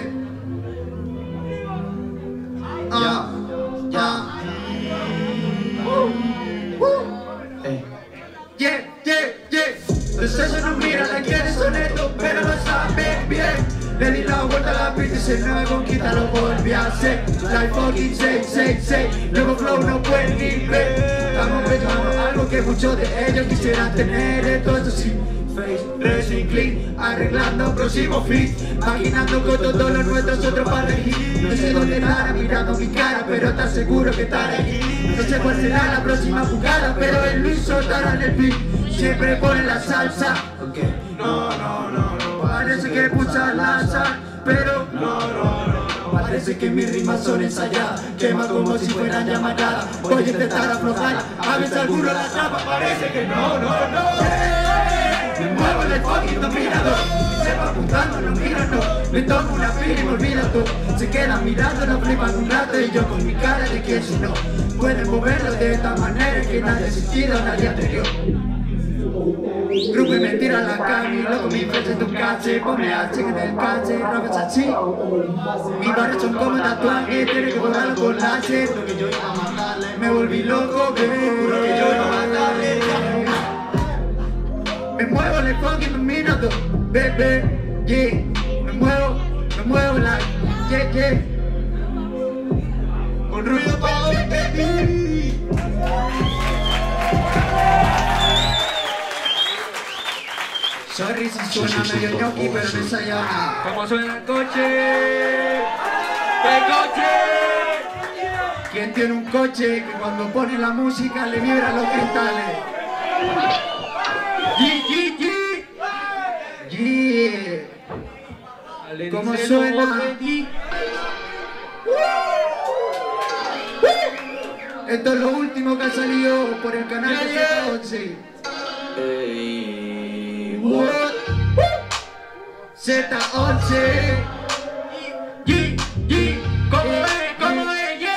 Los sellos no miran a quienes son estos, pero lo saben bien. Le di la vuelta a la pista y se nueva conquista lo volví a hacer. Like fucking say. Nuevo flow no pueden ni ver. Estamos pensando algo que muchos de ellos quisieran tener. Entonces sí, face, dressing clean, arreglando próximo fit, maquinando con todo lo nuestro, nosotros para elegir. No sé dónde estará mirando mi cara, pero está seguro que estará aquí. No sé cuál será la próxima jugada, pero el Luis soltará en el beat. Siempre pone la salsa. No. Parece que pucha la sal, pero No. parece que mis rimas son ensayadas. Quema como si fueran llamaradas. Voy a intentar aflojar, a veces alguno la atrapa. Parece que no. Me muevo en el fucking dominador. Se va apuntando, no mira, no. Me tomo una pila y me olvido todo. Se quedan mirando, lo flipan un rato y yo con mi cara de quien si no. Pueden moverlo de esta manera que nadie ha existido, nadie anterior. Grupo y mentira la cami, loco mi fecha en tu cache, ponme H en el cache, robes así. Mi barrio son como tatuajes, tiene que borrarlo con láser. Lo que yo iba a matarle, me volví loco, bebé. Lo que yo iba a matarle. Me muevo en el fucking minuto, bebé, yeah. Me muevo la, yeah. Con ruido todo, baby. Sorry si suena medio ñoqui, pero no ensayó nada. ¿Cómo suena el coche? ¡Qué coche! ¿Quién tiene un coche que cuando pone la música le vibran los cristales? Yeah. ¿Cómo suena? Esto es lo último que ha salido por el canal de Z11. Z11. ¿Cómo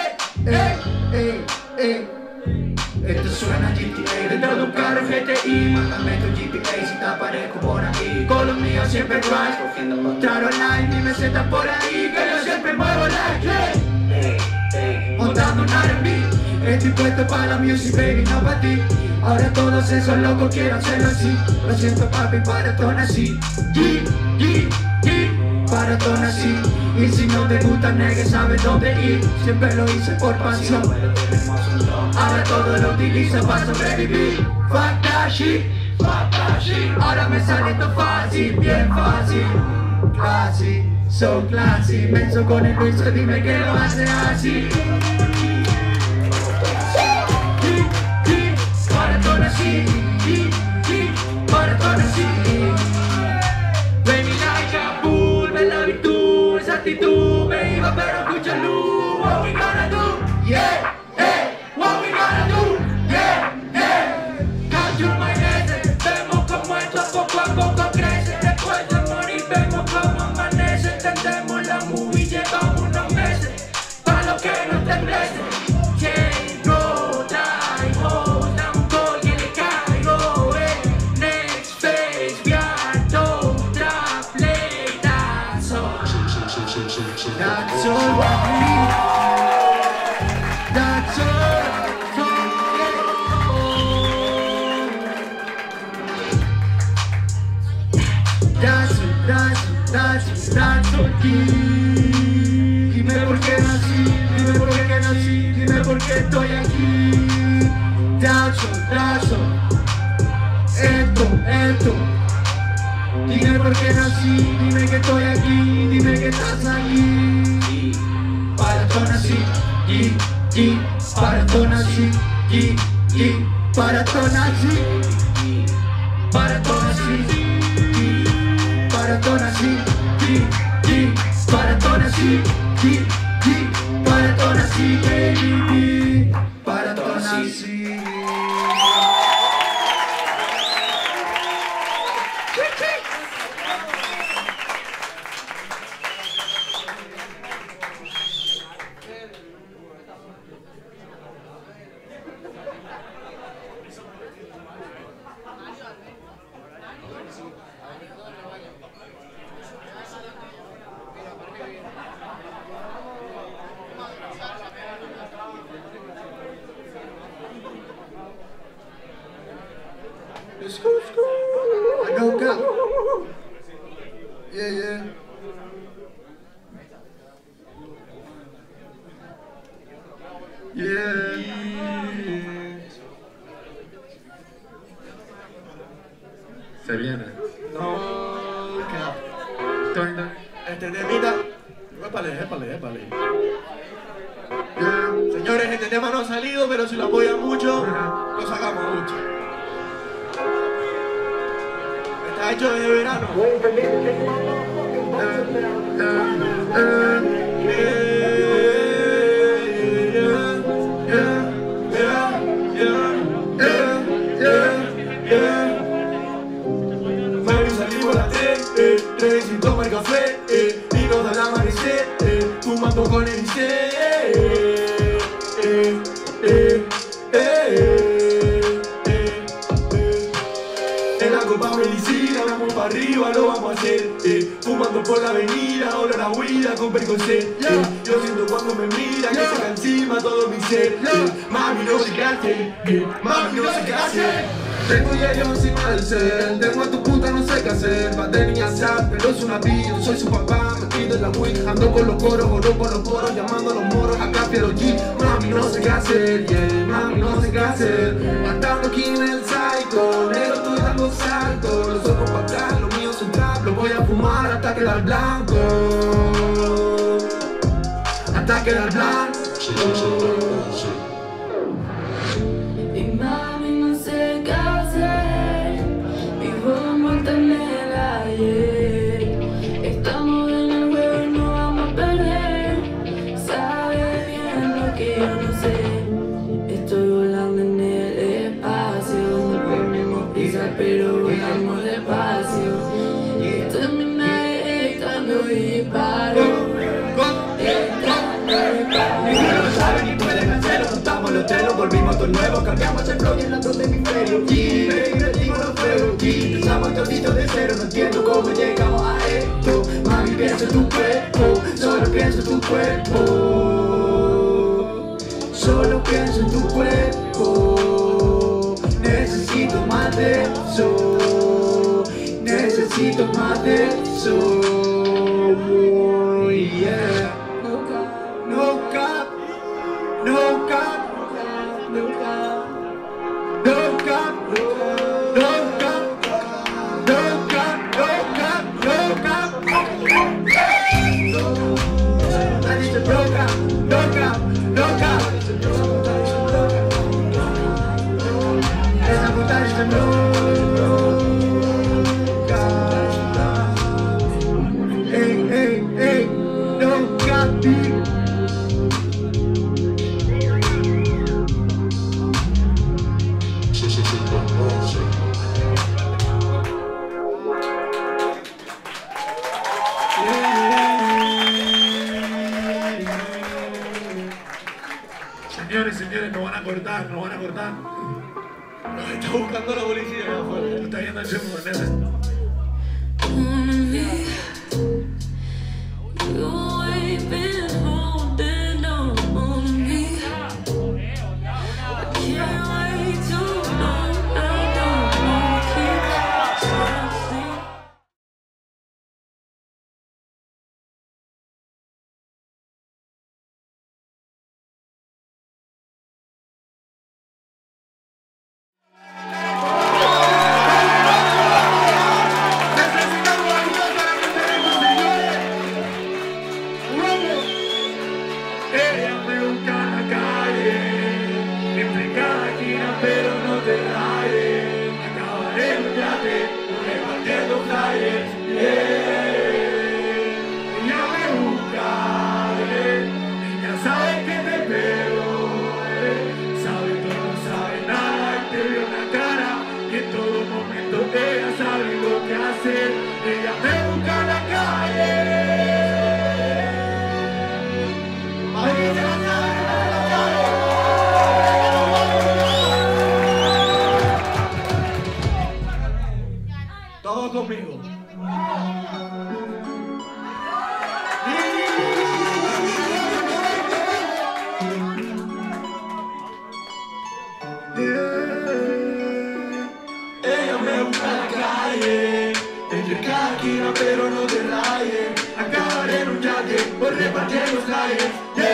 es? Esto suena GTA dentro de un carro GTI. Mándame tu GTA si te aparezco por ahí. Con los míos siempre drive, cogiendo mostrar online y me sientas por ahí. Que yo siempre muevo la montando un R&B. Estoy puesto para la music, baby, no para ti. Ahora todos esos locos quieren hacerlo así. Lo siento, papi, para todo así. Para todo así. Y si no te gusta, negue, sabes dónde ir. Siempre lo hice por pasión. Ahora todo lo utilizo para sobrevivir. Fuck that shit. Ahora me sale esto fácil, bien fácil. Classy, so classy. Menso con el Luis, dime que lo hace así. Maratón así, maratón así. Ven y like full, ven la virtud, esa actitud, me iba pero escucha luz. What we gonna do? Yeah, what we gonna do? Yeah. Count your mayonnaise, vemos como esto poco a poco crece. Después de morir vemos como amanece. Entendemos la movie, llevamos unos meses, pa' lo que no te emblece. That's all I need. That's all Dime por qué nací, dime por qué nací, dime por qué estoy aquí. That's all. Esto. Dime por qué nací, dime que estoy aquí, dime que estás aquí. Para todo nací, para todo nací, para todo nací, para todo nací, para todo nací, para todo nací, para todo nací, baby, para todo nací. I know God. Yeah. Se viene. No, este temita, épale. Señores, este tema no ha salido, pero si lo apoyan mucho, lo sacamos mucho. Está hecho de verano. Baby, salimos a las 3 sin tomar café, En la copa medicina, vamos para arriba, lo vamos a hacer. Fumando por la avenida, olor a huida con percocet. Yo siento cuando me mira, que se encima todo mi ser. Mami, no sé qué hacer, mami, no sé qué hacer. Tengo hielo encima del cel, tengo a tu puta, no sé qué hacer. Va de niña sad, pero es una pillo, soy su papá, metido en la weed. Ando con los coros, oro con los poros, llamando a los moros, acá quiero G. Mami, no sé qué hacer, yeah, mami, no sé qué hacer. Matando aquí en el psycho, negro estoy dando saltos. Los ojos pa' acá, los míos son trap, los voy a fumar hasta quedar blanco. Hasta quedar blanco. Y mami, no sé qué hacer, vivo envuelta en el ayer. Estamos en el juego y no vamos a perder. Sabe bien lo que yo no sé. Estoy volando en el espacio, no tenemos prisa pero volamos despacio. Y esto es mi nave, estando disparo. Ninguno sabe ni pueden hacerlo, juntamos los telos, volvimos todos nuevos, cambiamos el flow y en los dos hemisferios. Y invertimos los fuegos, y empezamos toditos de cero, no entiendo cómo llegamos a esto. Mami, pienso en tu cuerpo, solo pienso en tu cuerpo. Solo pienso en tu cuerpo. Necesito más de eso, necesito más de eso. Yeah. No cap, no cap, no cap, no cap, no cap, no cap, no cap, no cap. No cap, no cap. Esa puta dice no cap. Ey, ey, ey, no cap. Señores, nos van a cortar, nos van a cortar. Nos está buscando la policía allá afuera. Nos está yendo el chemo, nene. Ella me busca en la calle. Todos conmigo. Ella me busca en la calle, entre cada esquina pero no te rayes. Acabaré en un yate por repartir los flyers.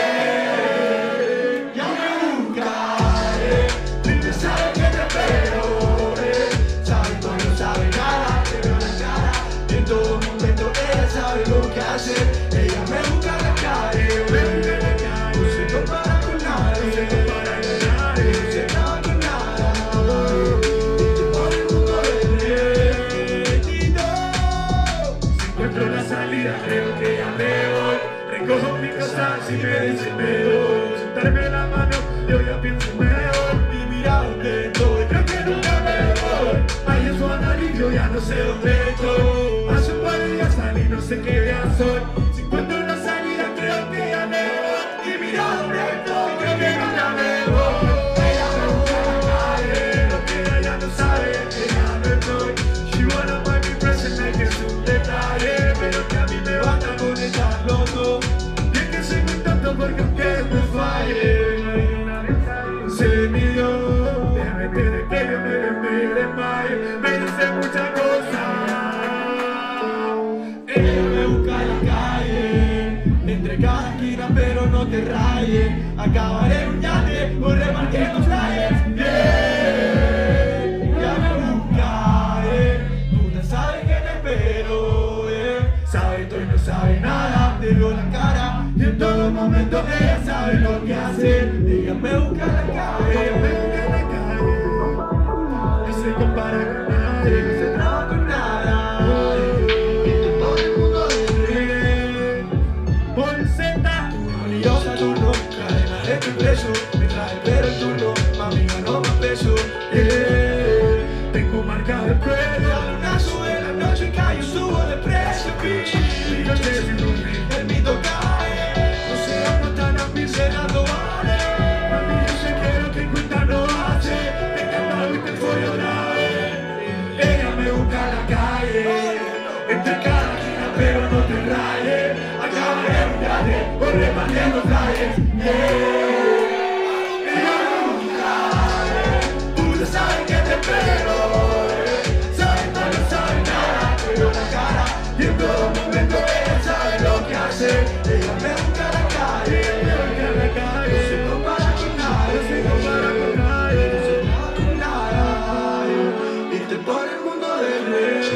Yeah, ya me buscaré. Tú sabes que te espero, sabes tú no sabes nada, te veo la cara. Y en todo momento ella sabe lo que hacer. Ella me busca en la calle, me busca en la calle. No se compara con nadie, no se compara con nadie, no se acaba con nada. Encuentro la salida, creo que ya me voy. Recojo mi casa si me dicen me voy. Sentarme la mano, yo ya pienso mejor. Y mira dónde estoy, creo que nunca me voy. Ahí en su nariz, yo ya no sé dónde estoy. Hace un par de días salí, no sé qué día soy. Si encuentro la salida, creo que ya me voy. Y mira dónde estoy, creo que nunca me voy. Ella me busca en la calle, lo que ella no sabe, que ya no estoy. muchas cosas. Ella me busca en la calle, entre cada esquina, pero no te rayes. Acabaré en un yate o repartiendo flyers. Ya me busca, tú no sabes que te espero. Sabe todo y no sabe nada, te veo la cara y en todo momento ella sabe lo que hace. Ella me busca en la calle, no se compara con nadie, no se traba con nada. Todo el mundo de bolseta, valiosa tú no, cadena de tu preso, me trae pero tú no, mami ganó más peso. Tengo marcado el cuello, la luna sube la noche y cae, yo subo de precio, bitch. El mito cae, no se aguantan a mí cenando, vale. Mami, yo sé que lo que cuenta no hace, te encanta y te fue otra vez. Ella me busca en la calle, entre cada esquina, pero no te rayes. Acabaré en un yate, o repartiendo flyers, Ella me busca, tú no sabes que te espero. Sabes, no sabes nada, pero la cara y en todo momento ella sabe lo que hace. Ella me busca en la calle, no se compara con nadie, no se compara con nadie, no se compara con nadie, y te pone el mundo de rey.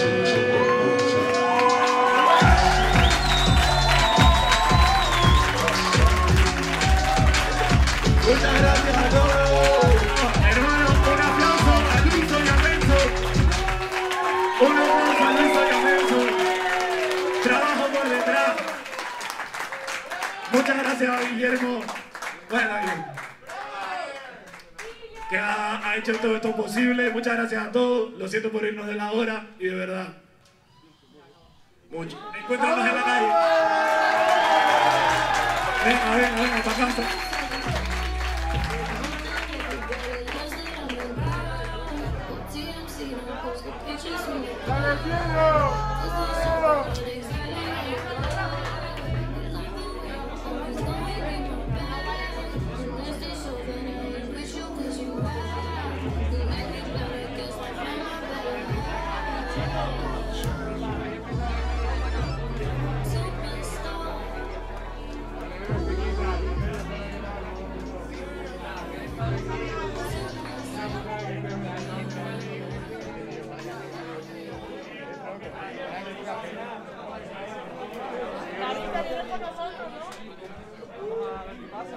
Muchas gracias a todos. Hermanos, un aplauso a Luiso y a Benzo. Un aplauso a Luiso y a Benzo. Trabajo por detrás. Muchas gracias a Guillermo. Bueno, que ha hecho todo esto posible. Muchas gracias a todos. Lo siento por irnos de la hora y de verdad. Mucho. Encuéntranos en la calle. Venga, para casa.